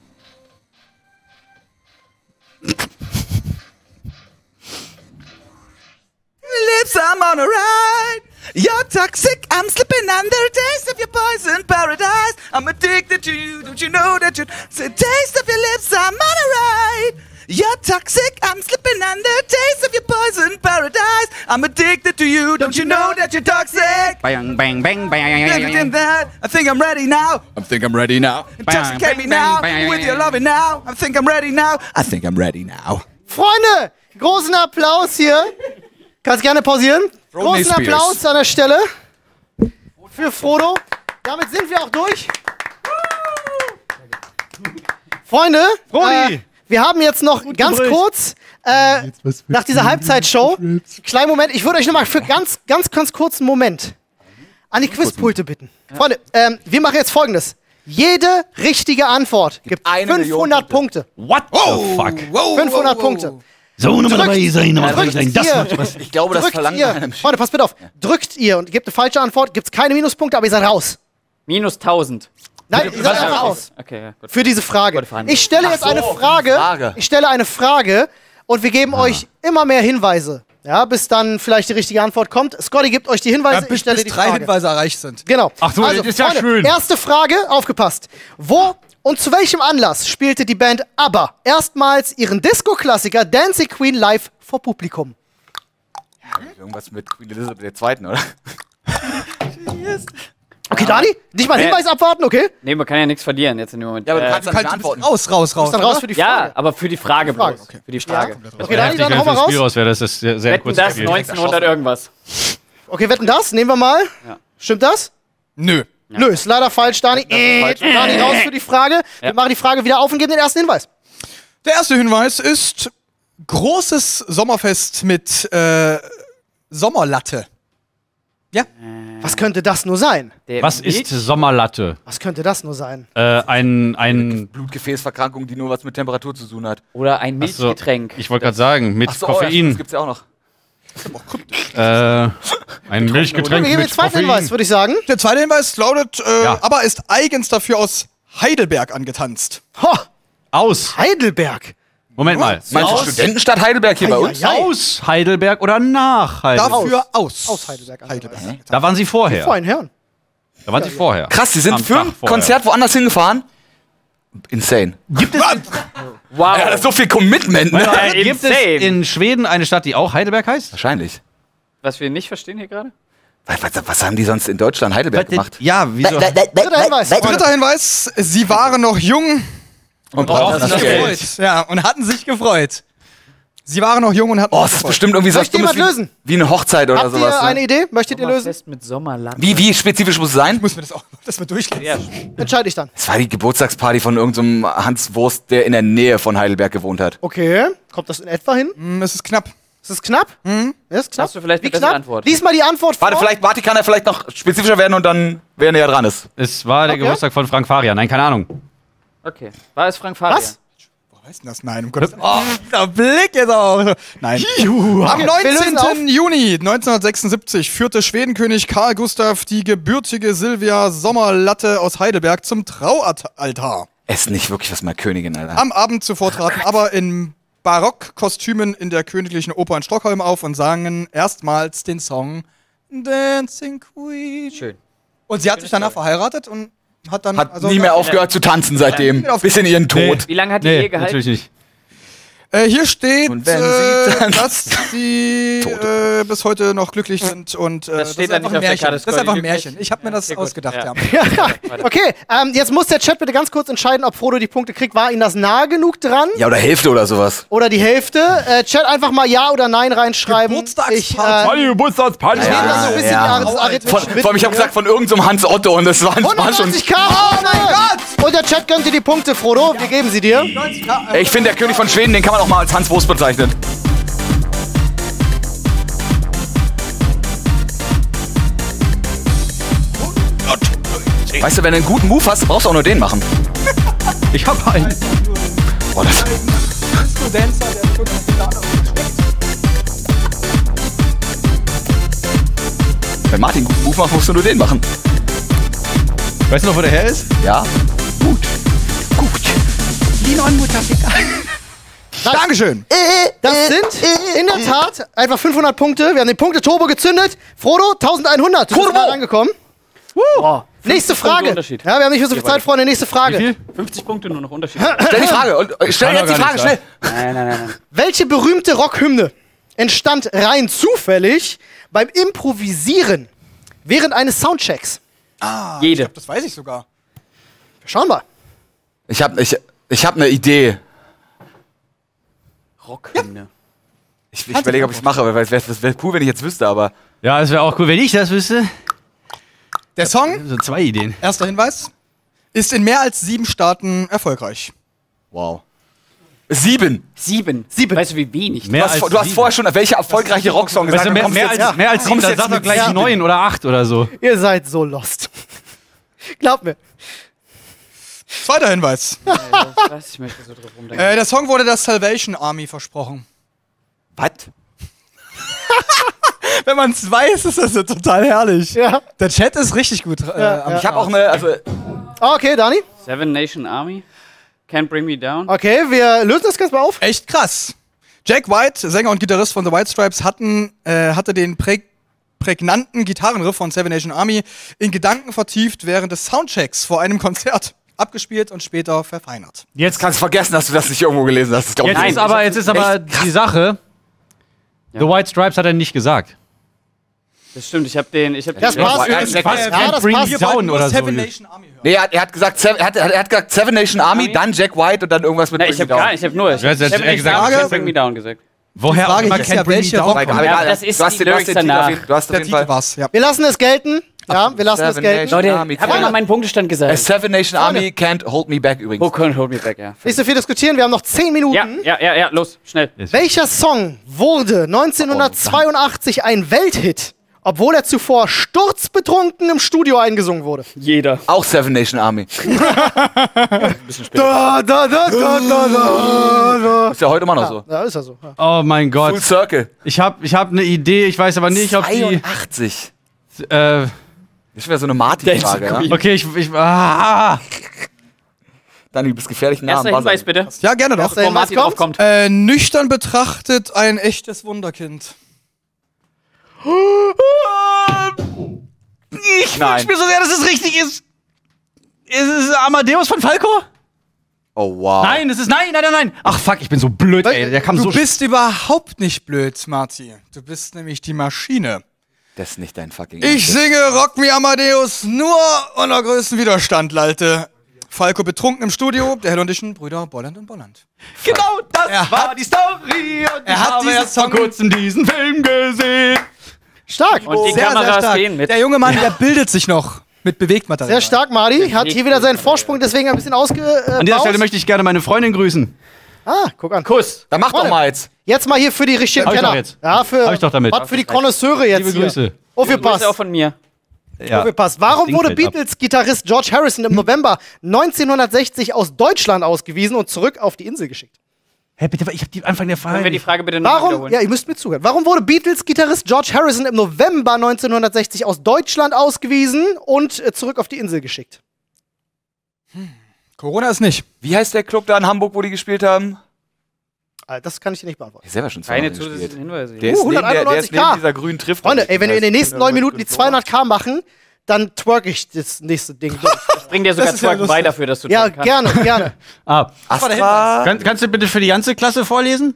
Lips, I'm on a ride. You're toxic, I'm slipping under. Taste of your poison paradise. I'm addicted to you, don't you know that you're taste of your lips, I'm on a ride. You're toxic, I'm slipping under. Taste of your poison paradise. I'm addicted to you, don't you know that you're toxic? Bang, bang, bang, Everything that I think I'm ready now. I think I'm ready now. Intoxicate me now with your loving now. I think I'm ready now. I think I'm ready now. Freunde, großen Applaus hier. Kannst gerne pausieren. Britney Großen Spears. Applaus an der Stelle für Frodo. Damit sind wir auch durch. Freunde, wir haben jetzt noch ganz kurz nach dieser Halbzeitshow, kleinen Moment, ich würde euch nochmal für ganz kurzen Moment an die Quizpulte bitten. Freunde, wir machen jetzt Folgendes. Jede richtige Antwort gibt 500 Punkte. What the fuck? 500 Punkte. So, nochmal dabei sein, nochmal dabei sein. Das ihr, macht Spaß. Ich glaube, das drückt verlangt ihr, einem. Freunde, passt bitte auf. Drückt ihr und gebt eine falsche Antwort, gibt es keine Minuspunkte, aber ihr seid raus. Minus 1000. Nein, ihr seid einfach raus. Okay, ja, gut. Für diese Frage. Gute Verhandlung. Ich stelle jetzt eine Frage. Ich stelle eine Frage und wir geben euch immer mehr Hinweise. Ja, bis dann vielleicht die richtige Antwort kommt. Scotty gibt euch die Hinweise, ich bis stelle die 3 Frage. Hinweise erreicht sind. Genau. Ach so, das ist ja schön. Erste Frage, aufgepasst. Wo und zu welchem Anlass spielte die Band ABBA erstmals ihren Disco-Klassiker Dancing Queen live vor Publikum? Irgendwas mit Queen Elizabeth II., oder? Okay, Dani, nicht mal einen Hinweis abwarten, okay? Nee, man kann ja nichts verlieren jetzt in dem Moment. Ja, aber du kannst Du dann kannst nicht antworten. raus. Du bist dann raus für die Frage. ja, aber für die Frage Frage, bloß. okay. Für die Frage. Okay, Dani, Heftig, dann hau wenn mal das Spiel raus. raus wäre, das ist sehr Wetten kurz. das Spiel. 1900 irgendwas. Okay, wetten das? Nehmen wir mal. Ja. Stimmt das? Nö. Nö, ist leider falsch, Dani. falsch. Dani, raus für die Frage. Wir machen die Frage wieder auf und geben den ersten Hinweis. Der erste Hinweis ist großes Sommerfest mit Sommerlatte. Ja? Was könnte das nur sein? Der Was ist Milch- Sommerlatte? Was könnte das nur sein? Ein Blutgefäßverkrankung, die nur was mit Temperatur zu tun hat. Oder ein Achso, Milchgetränk? ich wollte gerade sagen, mit Ach so, Koffein. das gibt's ja auch noch. Ein Milchgetränk Wir geben den mit zweiten Koffein. Hinweis, würde ich sagen. Der zweite Hinweis lautet, Ja. aber ist eigens dafür aus Heidelberg angetanzt. Ho, Aus. Heidelberg. Moment mal. Meinst du Studentenstadt Heidelberg hier bei uns? Ei, ei, ei. Aus Heidelberg oder nach Heidelberg? Dafür aus. Aus Heidelberg. Heidelberg. Da waren sie vorher. Vorhin hören. Da waren sie vorher. Krass, die sind Am für Tag ein vorher. Konzert woanders hingefahren. Insane. Wow. Ja, das ist so viel Commitment, ne? Gibt es insane. in Schweden eine Stadt, die auch Heidelberg heißt? Wahrscheinlich. Was wir nicht verstehen hier gerade? Was haben die sonst in Deutschland Heidelberg gemacht? Ja, wieso? Dritter Hinweis. Dritter Hinweis, sie waren noch jung Und brauchen das das Geld. Geld. ja, und hatten sich gefreut. Sie waren noch jung und hatten Oh, sich das ist gefreut. bestimmt irgendwie so Möchte jemand lösen? wie eine Hochzeit oder Habt sowas. ihr eine Ne? Idee? Möchtet ihr lösen? Fest mit Sommerlatte. Wie spezifisch muss es sein? Muss mir das mal durchlesen. Ja, Entscheide ich dann. Es war die Geburtstagsparty von irgendeinem Hans Wurst, der in der Nähe von Heidelberg gewohnt hat. Okay. Kommt das in etwa hin? Es ist knapp. Ist es knapp? Ja, ist knapp. Hast du vielleicht Wie eine bessere knapp? Antwort? Lies mal die Antwort vor. Warte, Martin kann ja vielleicht noch spezifischer werden und dann, wer näher dran ist. Es war der Okay. Geburtstag von Frank Farian. Nein, keine Ahnung. Okay. War es Frank Farian? Was? Wo heißt denn das? Nein, um Gottes Willen. Oh, der Blick jetzt auch. Nein. Am wir lösen auf. 19. Juni 1976 führte Schwedenkönig Karl Gustav die gebürtige Silvia Sommerlatte aus Heidelberg zum Traualtar. Es ist nicht wirklich was mal Königin, Alter. Am Abend zuvor traten aber in Barockkostümen in der Königlichen Oper in Stockholm auf und sangen erstmals den Song Dancing Queen. Schön. Und sie hat sich danach verheiratet und hat dann Hat nie mehr aufgehört zu tanzen seitdem. Bis in ihren Tod. Wie lange hat die Nee, Ehe gehalten? natürlich nicht. Hier steht, Und wenn sie dann- dass sie bis heute noch glücklich sind und das steht ist da einfach nicht ein auf der Märchen. Karte, Das ist einfach ein glücklich. Märchen. Ich habe mir das okay, gut. ausgedacht. Ja. Ja. Okay, jetzt muss der Chat bitte ganz kurz entscheiden, ob Frodo die Punkte kriegt. War Ihnen das nah genug dran? Ja, oder Hälfte oder sowas. Oder die Hälfte? Chat einfach mal Ja oder Nein reinschreiben. Geburtstagsparty. Geburtstagsparty. Ich nehme das so ein bisschen Ja. arithmetisch mit. Vor allem, ich habe gesagt, von irgendeinem Hans Otto und das war schon. 190k! Oh mein Gott! Und der Chat gönnt dir die Punkte, Frodo. Wir geben sie dir. Ey, ich finde, der König von Schweden, den kann man auch mal als Hans Wurst bezeichnen. Weißt du, wenn du einen guten Move hast, brauchst du auch nur den machen. Ich hab einen. Boah, das Wenn Martin einen guten Move macht, musst du nur den machen. Weißt du noch, wo der her ist? Ja? Gut. Dankeschön. Das sind in der Tat einfach 500 Punkte. Wir haben den Punkte-Turbo gezündet. Frodo, 1100. Du bist Turbo! nah rangekommen. Boah, Nächste 50 Punkte Frage. Unterschied. Ja, wir haben nicht mehr so viel Zeit, Freunde. Nächste Frage. Wie viel? 50 Punkte nur noch Unterschied. Stell die Frage. Und, stell kann jetzt die doch gar Frage, nicht schnell. Nein. Welche berühmte Rockhymne entstand rein zufällig beim Improvisieren während eines Soundchecks? Jede. Das weiß ich sogar. Schauen wir. Ich hab eine Idee. Rockhymne. Ich überlege, ob ich es mache, weil es wäre cool, wenn ich jetzt wüsste, aber. Ja, es wäre auch cool, wenn ich das wüsste. Der Song, So 2 Ideen. erster Hinweis, ist in mehr als 7 Staaten erfolgreich. Wow. 7. 7. Weißt du, wie wenig? Mehr Du hast vorher schon welche erfolgreiche Rocksong gesagt. Weißt du, und mehr, kommst mehr, jetzt- als, mehr als 7, kommst dann jetzt sag doch mit gleich 7. 9 oder 8 oder so. Ihr seid so lost. Glaubt mir. Zweiter Hinweis. Was? Ich möchte so drauf rumdenken. Der Song wurde der Salvation Army versprochen. Was? Wenn man es weiß, ist das ja total herrlich. Ja. Der Chat ist richtig gut. Ich habe auch eine, also Okay, Dani. Seven Nation Army? Can't Bring Me Down? Okay, wir lösen das ganz mal auf. Echt krass. Jack White, Sänger und Gitarrist von The White Stripes, hatte den prägnanten Gitarrenriff von Seven Nation Army in Gedanken vertieft während des Soundchecks vor einem Konzert abgespielt und später verfeinert. Jetzt, kannst du vergessen, dass du das nicht irgendwo gelesen hast. Das glaub ich jetzt, nicht. ist aber, jetzt ist aber die Sache, The White Stripes hat er nicht gesagt. Das stimmt, ich hab den. Das passt. das Ja, passt. das Bring passt. Me Down oder so. Seven Nation Army hören. Nee, er hat gesagt, Seven Nation Army, dann Jack White und dann irgendwas mit Nein, ich hab Bring Me gar nicht, ich hab nur. Ich hab hast Seven ja Nation gesagt, Army, Frage- Can't Bring Me Down gesagt. Woher Frage auch immer ist kennt ja, Bring Me welche Down Rock- kommt. Aber Ja, egal, das ist du hast die den Lyrics Titel auf danach. jeden- Du hast auf Der jeden Fall. Titel war's, ja. Wir lassen es gelten. Ja, wir lassen es Seven gelten. Nation Leute, Army. hab ich mal meinen Punktestand gesagt. Seven Nation Army can't hold me back übrigens. Oh, can't hold me back, ja. Nicht so viel diskutieren, wir haben noch 10 Minuten. Ja, los, schnell. Welcher Song wurde 1982 ein Welthit, obwohl er zuvor sturzbetrunken im Studio eingesungen wurde? Jeder. Auch Seven Nation Army. Ist ja heute immer noch so. Ja, ist ja so. Ja. Oh mein Full Gott. Circle. Ich hab eine Idee, ich weiß aber nicht, ob die. 82. Äh, Das ist wieder so eine Martin-Frage, ja? okay, Dani, du bist gefährlich nah am Erster Hinweis, Buzzer. bitte. Ja, gerne doch. Erster Wo Hinweis Martin drauf kommt. kommt. Nüchtern betrachtet ein echtes Wunderkind. ich wünsch mir so sehr, dass es richtig ist. Ist es Amadeus von Falco? Oh, wow. Nein, es ist. Nein. Ach fuck, ich bin so blöd, ey. Der kam Du so bist überhaupt nicht blöd, Marty. Du bist nämlich die Maschine. Das ist nicht dein fucking Ich singe Rock Me Amadeus nur unter größten Widerstand, Lalte. Falco betrunken im Studio, der holländischen Brüder Bolland und Bolland. Genau, das Er war hat- die Story und er ich hat habe diesen erst vor Song- kurzem diesen Film gesehen. Stark. Und die Sehr, sehr Kameras stark. gehen mit. Der junge Mann, der bildet sich noch mit Bewegtmaterial. Sehr stark, Marty. Hat hier wieder seinen Vorsprung, deswegen ein bisschen ausgebaut. An dieser Stelle möchte ich gerne meine Freundin grüßen. guck an. Kuss. Dann mach doch Freunde. mal jetzt. Jetzt mal hier für die richtigen Hab ich Kenner. doch jetzt. Ja, für, Hab ich doch damit. Was für die Konnoisseure jetzt Liebe hier. Grüße. Aufgepasst. Grüße auch von mir. Ja. Aufgepasst. Warum Ding wurde fällt ab. Beatles-Gitarrist George Harrison im November 1960 aus Deutschland ausgewiesen und zurück auf die Insel geschickt? Hä, bitte, ich hab die Anfang der Können wir Frage. die Frage bitte noch Warum? wiederholen? Ja, ihr müsst mir zuhören. Warum wurde Beatles-Gitarrist George Harrison im November 1960 aus Deutschland ausgewiesen und zurück auf die Insel geschickt? Corona ist nicht. Wie heißt der Club da in Hamburg, wo die gespielt haben? Das kann ich dir nicht beantworten. Der ist selber schon Keine zweimal gespielt. zusätzlichen Hinweise. Der ist, neben, der ist 191K. neben dieser grünen Trift. Freunde, ey, wenn wir in den nächsten 9 Minuten die 200k machen, dann twerk ich das nächste Ding durch. Ich bring dir sogar Das ist ja Twerken bei lustig. dafür, dass du Ja, twerken kannst. gerne, gerne. Ah, Astra. kannst du bitte für die ganze Klasse vorlesen?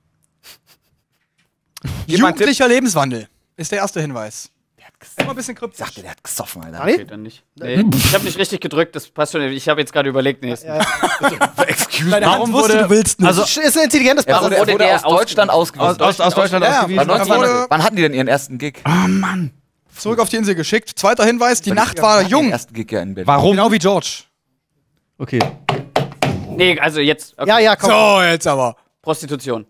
Jemand Jugendlicher Lebenswandel ist der erste Hinweis. Immer ein bisschen kryptisch. Sagte, der hat gesoffen, Alter. Dani? Okay, dann nicht. Nee, ich habe nicht richtig gedrückt, das passt schon. Ich habe jetzt gerade überlegt, nächsten. Excuse Deine me. Hand wusste, du willst nicht. Also, Ist ein intelligentes Er Paar. wurde, wurde der aus Deutschland ausgewiesen. aus Deutschland Ja, ausgewiesen. Wann hatten die denn ihren ersten Gig? Oh Mann. Zurück auf die Insel geschickt. Zweiter Hinweis, die Nacht Die war hatten ihren jung. ersten Gig ja in Berlin. Warum? Genau wie George. Okay. Nee, also jetzt. Okay. Ja, komm. So, jetzt aber. Prostitution.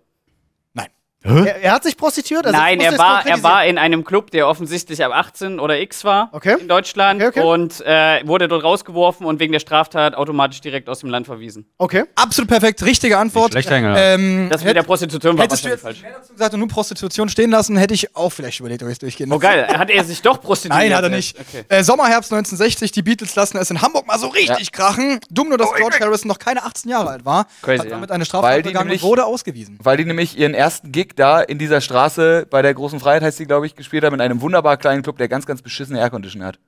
Er hat sich prostituiert? Also Nein, ich muss er das war konkretisieren. in einem Club, der offensichtlich ab 18 oder X war Okay. in Deutschland Okay. und wurde dort rausgeworfen und wegen der Straftat automatisch direkt aus dem Land verwiesen. Okay. Absolut perfekt, richtige Antwort. Schlechter Hänger. Das mit der Prostitution war Hättest du wahrscheinlich jetzt falsch. mehr dazu gesagt und nur Prostitution stehen lassen, hätte ich auch vielleicht überlegt, ob ich es durchgehen Oh geil, hat er sich doch prostituiert? Nein, hat er nicht. Okay. Sommer, Herbst 1960, die Beatles lassen es in Hamburg mal so richtig krachen. Dumm nur, dass George Harrison noch keine 18 Jahre alt war. Crazy, Hat damit ja. eine Weil Straftat die begangen und nämlich- wurde ausgewiesen. Weil die nämlich ihren ersten Gig da in dieser Straße bei der Großen Freiheit, heißt die, glaube ich, gespielt haben, in einem wunderbar kleinen Club, der ganz, ganz beschissene Aircondition hat.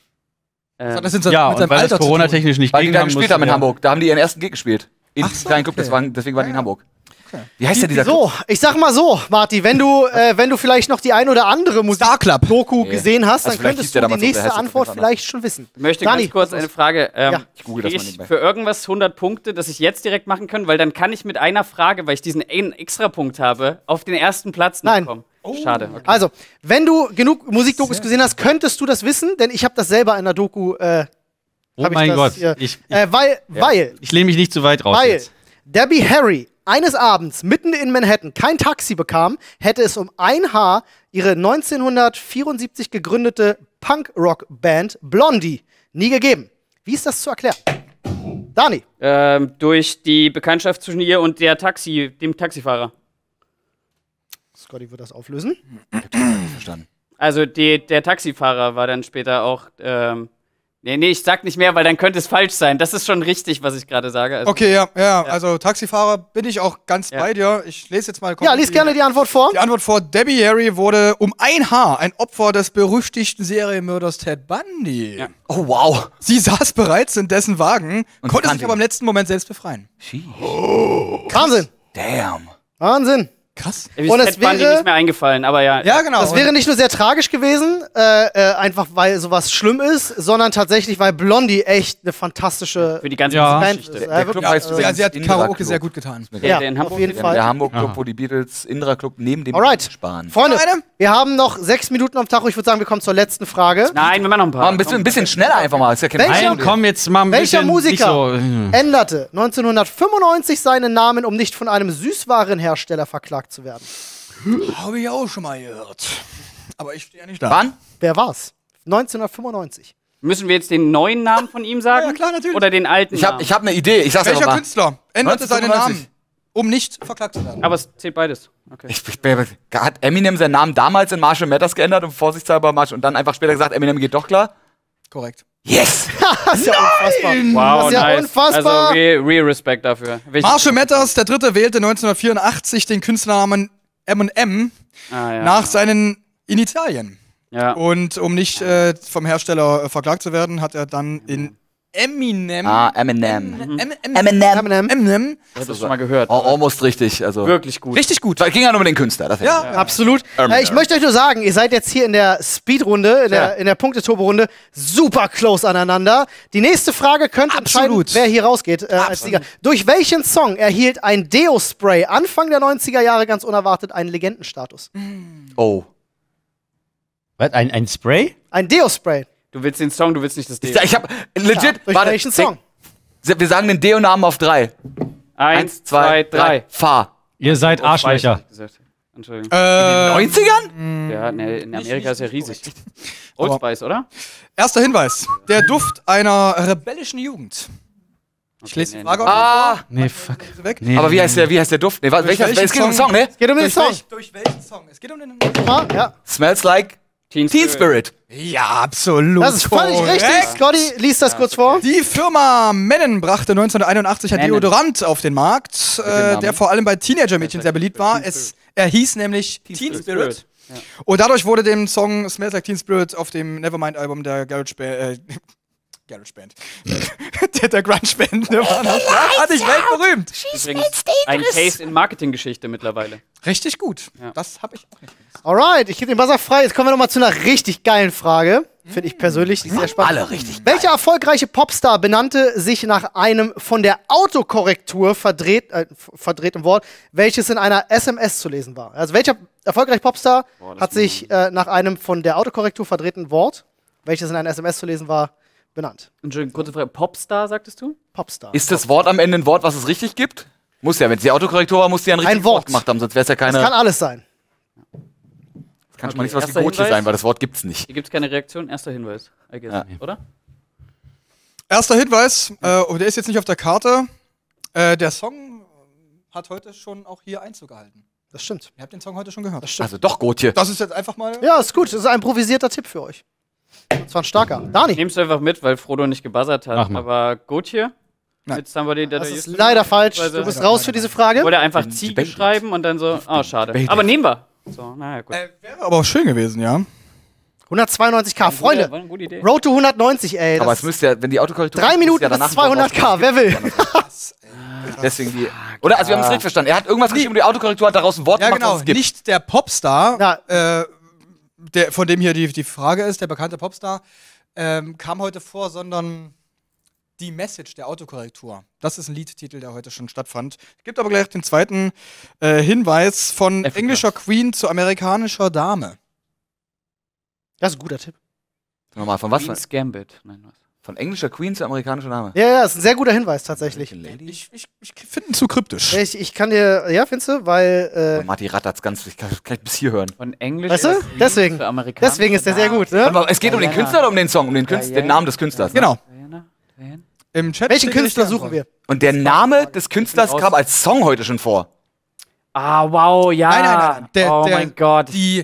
Das sind Ja, und weil das Corona-technisch nicht Weil die ging, da haben gespielt mussten haben in wir- Hamburg. Da haben die ihren ersten Gig gespielt. In Ach diesem so, kleinen Club, okay. deswegen waren die in Hamburg. Wie heißt denn dieser Club? So, ich sag mal so, Marty, wenn du vielleicht noch die ein oder andere Star Club. Musik-Doku Nee. gesehen hast, Also dann vielleicht könntest hieß der du die damals so, der nächste heißt auf Antwort jeden Fall vielleicht schon wissen. Ich möchte Dani, ganz kurz eine Frage. Ja. Ich google das Krieg mal ich nebenbei. für irgendwas 100 Punkte, dass ich jetzt direkt machen kann? Weil dann kann ich mit einer Frage, weil ich diesen einen Extrapunkt habe, auf den ersten Platz noch Nein. kommen. Schade. Okay. Also, wenn du genug Musikdokus gesehen hast, könntest du das wissen, denn ich habe das selber in der Doku. Oh hab ich mein das Gott. hier. Ich Weil lehne mich nicht zu weit raus Weil jetzt. Debbie Harry eines Abends mitten in Manhattan kein Taxi bekam, hätte es um ein Haar ihre 1974 gegründete Punk-Rock-Band Blondie nie gegeben. Wie ist das zu erklären? Dani. Durch die Bekanntschaft zwischen ihr und dem Taxifahrer. Scotty wird das auflösen. Verstanden. Also der Taxifahrer war dann später auch. Nee, ich sag nicht mehr, weil dann könnte es falsch sein. Das ist schon richtig, was ich gerade sage. Also, Okay, ja, also Taxifahrer bin ich auch ganz bei dir. Ich lese jetzt mal Ja, lies gerne die Antwort vor. Die Antwort vor. Debbie Harry wurde um ein Haar ein Opfer des berüchtigten Serienmörders Ted Bundy. Ja. Oh, wow. Sie saß bereits in dessen Wagen, Und konnte kannte sich aber im ihn. letzten Moment selbst befreien. Wahnsinn. Damn. Wahnsinn. Krass. Mir ist Und es Ted Bundy wäre- nicht mehr eingefallen, aber ja. Ja, genau. Das wäre nicht nur sehr tragisch gewesen, einfach weil sowas schlimm ist, sondern tatsächlich, weil Blondie echt eine fantastische Für die ganze Ja. Band Geschichte. ist. Der Club heißt ja, übrigens sie hat Indra Karaoke Club. sehr gut getan. Ja, der in Hamburg auf jeden steht? Fall. Der Hamburg Club, Aha. wo die Beatles Indra Club neben dem Alright. sparen. Freunde, Eine? wir haben noch 6 Minuten am Tag. Ich würde sagen, wir kommen zur letzten Frage. Nein, wir machen noch ein paar. Aber ein bisschen schneller einfach mal. Ist ja kein Welcher- Problem. Komm, jetzt mal ein Welcher bisschen Musiker nicht so. änderte 1995 seinen Namen, um nicht von einem Süßwarenhersteller verklagt zu werden? Habe ich auch schon mal gehört. Aber ich stehe ja nicht da. Wann? Wer war's? 1995. Müssen wir jetzt den neuen Namen von ihm sagen? Ja, klar, natürlich. Oder den alten Ich Namen? hab eine Idee. Ich sag's Welcher einfach mal. Künstler änderte seinen 1995. Namen, um nicht verklagt zu werden? Aber es zählt beides. Okay. Hat Eminem seinen Namen damals in Marshall Mathers geändert und vorsichtshalber Marshall und dann einfach später gesagt, Eminem geht doch klar? Korrekt. Yes! Das ist ja unfassbar. Wow, Das ist ja nice. unfassbar. Also, real Respekt dafür. Marshall Mathers, der Dritte, wählte 1984 den Künstlernamen M&M Ja. nach seinen Initialien. Ja. Und um nicht vom Hersteller verklagt zu werden, hat er dann in Eminem. Eminem. Eminem. Ich hab das schon mal gehört. Almost richtig. Also. Wirklich gut. Richtig gut. Weil ging ja nur um den Künstler. Das Ja, Absolut. Ich möchte euch nur sagen, ihr seid jetzt hier in der Speedrunde, in der Punkteturbo-Runde, super close aneinander. Die nächste Frage könnte entscheiden, wer hier rausgeht als Sieger. Durch welchen Song erhielt ein Deo-Spray Anfang der 90er Jahre ganz unerwartet einen Legendenstatus? Oh. Was? Ein Spray? Ein Deo-Spray. Du willst den Song, du willst nicht das Ding. Ich hab legit. Durch welchen Song? Wir sagen den Deo-Namen auf 3. 1, 2, 3. Fahr. Ihr seid Arschlöcher. Entschuldigung. 90ern? Ja, ne, in Amerika ist ja riesig. Old Spice, oder? Erster Hinweis. Der Duft einer rebellischen Jugend. Ich lese die Frage Ah, Nee, fuck. weg. Nee, aber wie heißt der Duft? Nee, welcher? welchen Es geht um den Song? Song, ne? Geht um den Song. Durch welchen Song? Es geht um den... Ja. Smells like Teen Spirit. Ja, absolut. Das ist völlig korrekt. richtig. Scotty, liest das kurz vor. Die Firma Mennen brachte 1981 ein Mennen. Deodorant auf den Markt, Namen. der vor allem bei Teenager-Mädchen sehr beliebt war. Er hieß nämlich Teen Spirit. Und dadurch wurde dem Song Smells Like Teen Spirit auf dem Nevermind-Album der Garage Band, der Grunge-Band, hatte ich weltberühmt. Übrigens ein Case in Marketinggeschichte mittlerweile. Richtig gut. Ja. Das habe ich auch nicht gewusst. Alright, ich gebe den Buzzer frei. Jetzt kommen wir nochmal zu einer richtig geilen Frage. Finde ich persönlich sehr spannend. Alle richtig. Welcher erfolgreiche Popstar benannte sich nach einem von der Autokorrektur verdrehten Wort, welches in einer SMS zu lesen war? Also welcher erfolgreiche Popstar hat sich nach einem von der Autokorrektur verdrehten Wort, welches in einer SMS zu lesen war, benannt? Entschuldigung, kurze Frage. Popstar, sagtest du? Popstar. Ist das Wort am Ende ein Wort, was es richtig gibt? Muss ja, wenn es die Autokorrektur war, muss die ein richtiges Wort. Wort gemacht haben, sonst wäre es ja keine. Das kann alles sein. Kann schon mal nicht was wie Erster Gotje Hinweis? sein, weil das Wort gibt's nicht. Hier gibt es keine Reaktion. Erster Hinweis, I guess. Ja. Oder? Erster Hinweis, der ist jetzt nicht auf der Karte. Der Song hat heute schon auch hier Einzug gehalten. Das stimmt. Ihr habt den Song heute schon gehört. Also doch Gotje. Das ist jetzt einfach mal... Ja, ist gut. Das ist ein improvisierter Tipp für euch. Das war ein starker. Dani. Nimmst du einfach mit, weil Frodo nicht gebuzzert Mach hat. mal. Aber Gotje? Nein. Mit somebody that Das I ist used to leider know, falsch. beziehungsweise- Du bist raus für diese Frage. Oder einfach Ziege schreiben und dann so, oh, schade. Aber nehmen wir. So, naja, gut. Wäre aber auch schön gewesen, ja. 192k. Freunde, War eine gute Idee. Road to 190, ey. Aber Das es müsste ja, wenn die Autokorrektur. 3 Minuten ja bis danach ein Wort 200k. Wer will? Deswegen die. Oder? Also wir haben es richtig verstanden. Er hat irgendwas geschrieben und die Autokorrektur hat daraus ein Wort Ja, gemacht, genau. was es gibt. Nicht der Popstar, Ja. von dem hier die Frage ist, der bekannte Popstar, kam heute vor, sondern die Message der Autokorrektur. Das ist ein Liedtitel, der heute schon stattfand. Gibt aber gleich den zweiten Hinweis von englischer Queen zu amerikanischer Dame. Das ist ein guter Tipp. Nochmal, von was? Queen's Gambit. Nein, was? Von englischer Queen zu amerikanischer Name. Ja, ist ein sehr guter Hinweis tatsächlich. Ich finde ihn zu kryptisch. Ich kann dir, ja, findest du? Weil, Marty rattert's ganz, ich kann bis hier hören. Von Englisch. weißt du? Deswegen. Deswegen ist der sehr gut, ne? Aber es geht um den Künstler oder um den Song? Um den Künstler, den Namen des Künstlers. Ne? Genau. Diana? Im Chat Welchen steht die Künstler richtige suchen Antwort. wir? Und der Name des Künstlers kam als Song heute schon vor. Ah, wow, ja. Nein. Oh mein Gott. Die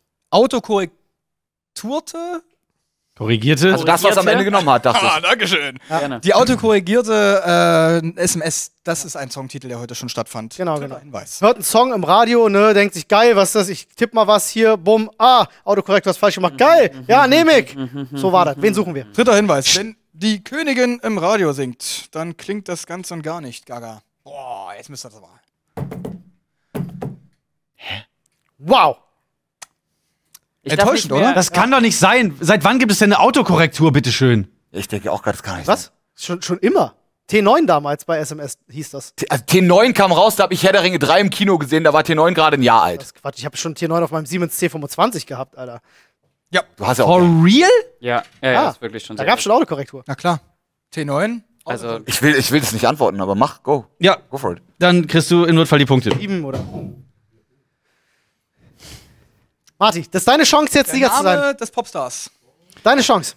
autokorrekturte. Korrigierte? Also das, was am Ende genommen hat, dachte ich. Dankeschön. Gerne. Die autokorrigierte SMS, das ist ein Songtitel, der heute schon stattfand. Genau, Dritter genau. Hinweis. Hört einen Song im Radio, ne, denkt sich, geil, was ist das? Ich tipp mal was hier, bumm, Autokorrekt, was falsch gemacht. Geil, ja, nehm ich. So war das. Wen suchen wir? Dritter Hinweis. Wenn die Königin im Radio singt, dann klingt das ganz und gar nicht, Gaga. Boah, jetzt müsst ihr das aber. Wow. Ich darf Enttäuschend, nicht mehr- oder? Das kann doch nicht sein. Seit wann gibt es denn eine Autokorrektur, bitteschön? Ich denke auch gerade, das kann nicht Was? Schon immer. T9 damals bei SMS hieß das. sein. Also T9 kam raus, da habe ich Herr der Ringe 3 im Kino gesehen, da war T9 gerade ein Jahr alt. Das ist Quatsch, ich habe schon T9 auf meinem Siemens C25 gehabt, Alter. Du hast ja For auch. real? Ja, ist wirklich schon Da sehr gab's schon Autokorrektur. Na klar. T9. Also, Ich will das nicht antworten, aber mach, go. Ja, Go for it. dann kriegst du im Notfall die Punkte. 7 oder. Marti, das ist deine Chance, jetzt Der Sieger zu sein. Name des Popstars. Deine Chance.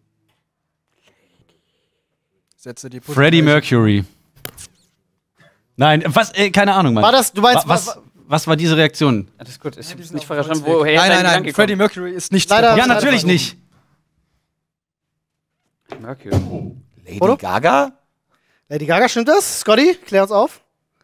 Setze die Freddie Mercury. Nein, was? Keine Ahnung, Mann. War das, du meinst, Was war diese Reaktion? alles gut. Ich hab's nicht verstanden, woher Nein, dein nein, Gedanke Freddie Mercury ist nicht Leider- der Ja, natürlich nicht. kommt. Mercury. Lady Oder? Gaga? Lady Gaga, stimmt das? Scotty, klär uns auf.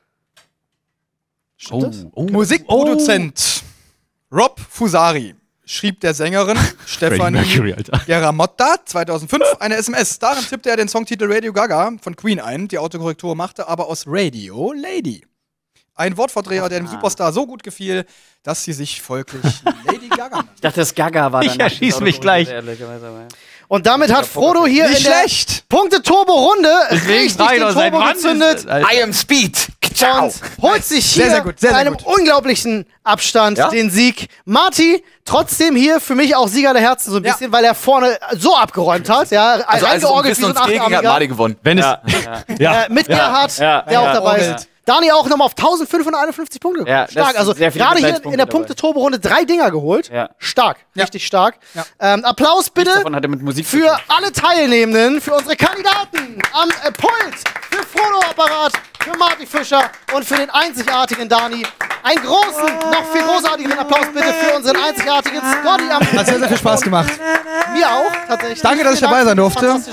Stimmt das? Musikproduzent Rob Fusari schrieb der Sängerin Stefanie Mercury, Alter. Geramotta 2005 eine SMS. Darin tippte er den Songtitel Radio Gaga von Queen ein. Die Autokorrektur machte aber aus Radio Lady. Ein Wortverdreher, der dem Superstar so gut gefiel, dass sie sich folglich Lady Gaga nannte. Ich dachte, das Gaga war Ich dann. erschieß mich gleich. Und Und damit hat Frodo hier Nicht in der schlecht. Punkte-Turbo-Runde Deswegen richtig frag ich den doch, seit Turbo wann gezündet. ist das, Alter? I am Speed. Ciao. Und holt sich Sehr, hier sehr gut, sehr, mit sehr einem gut. unglaublichen Abstand Ja? den Sieg. Marty, trotzdem hier für mich auch Sieger der Herzen so ein bisschen, weil er vorne so abgeräumt hat. Ja, Also als es um reingeorgelt Wissen wie und so ein Skill ging, hat Achtarmiger. Marty gewonnen. Wenn es. Ja. Mit Gerhard, ja, der auch ja, dabei orgelt. ist. Dani auch nochmal auf 1551 Punkte. Ja, das Stark. sind Also sehr viele gerade hier in Mitleidspunkte der dabei. Punkte-Turbo-Runde 3 Dinger geholt. Ja. Stark. Richtig stark. Applaus bitte Davon hat er mit Musik zu für tun. alle Teilnehmenden, für unsere Kandidaten am Pult, für Frodo-Apparat, für Marty Fischer und für den einzigartigen Dani. Einen großen, noch viel großartigeren Applaus bitte für unseren einzigartigen Scotty am Hat sehr, sehr viel Spaß gemacht. Mir auch, tatsächlich. Danke, dass ich Vielen dabei Dank. sein durfte. Fantastisch.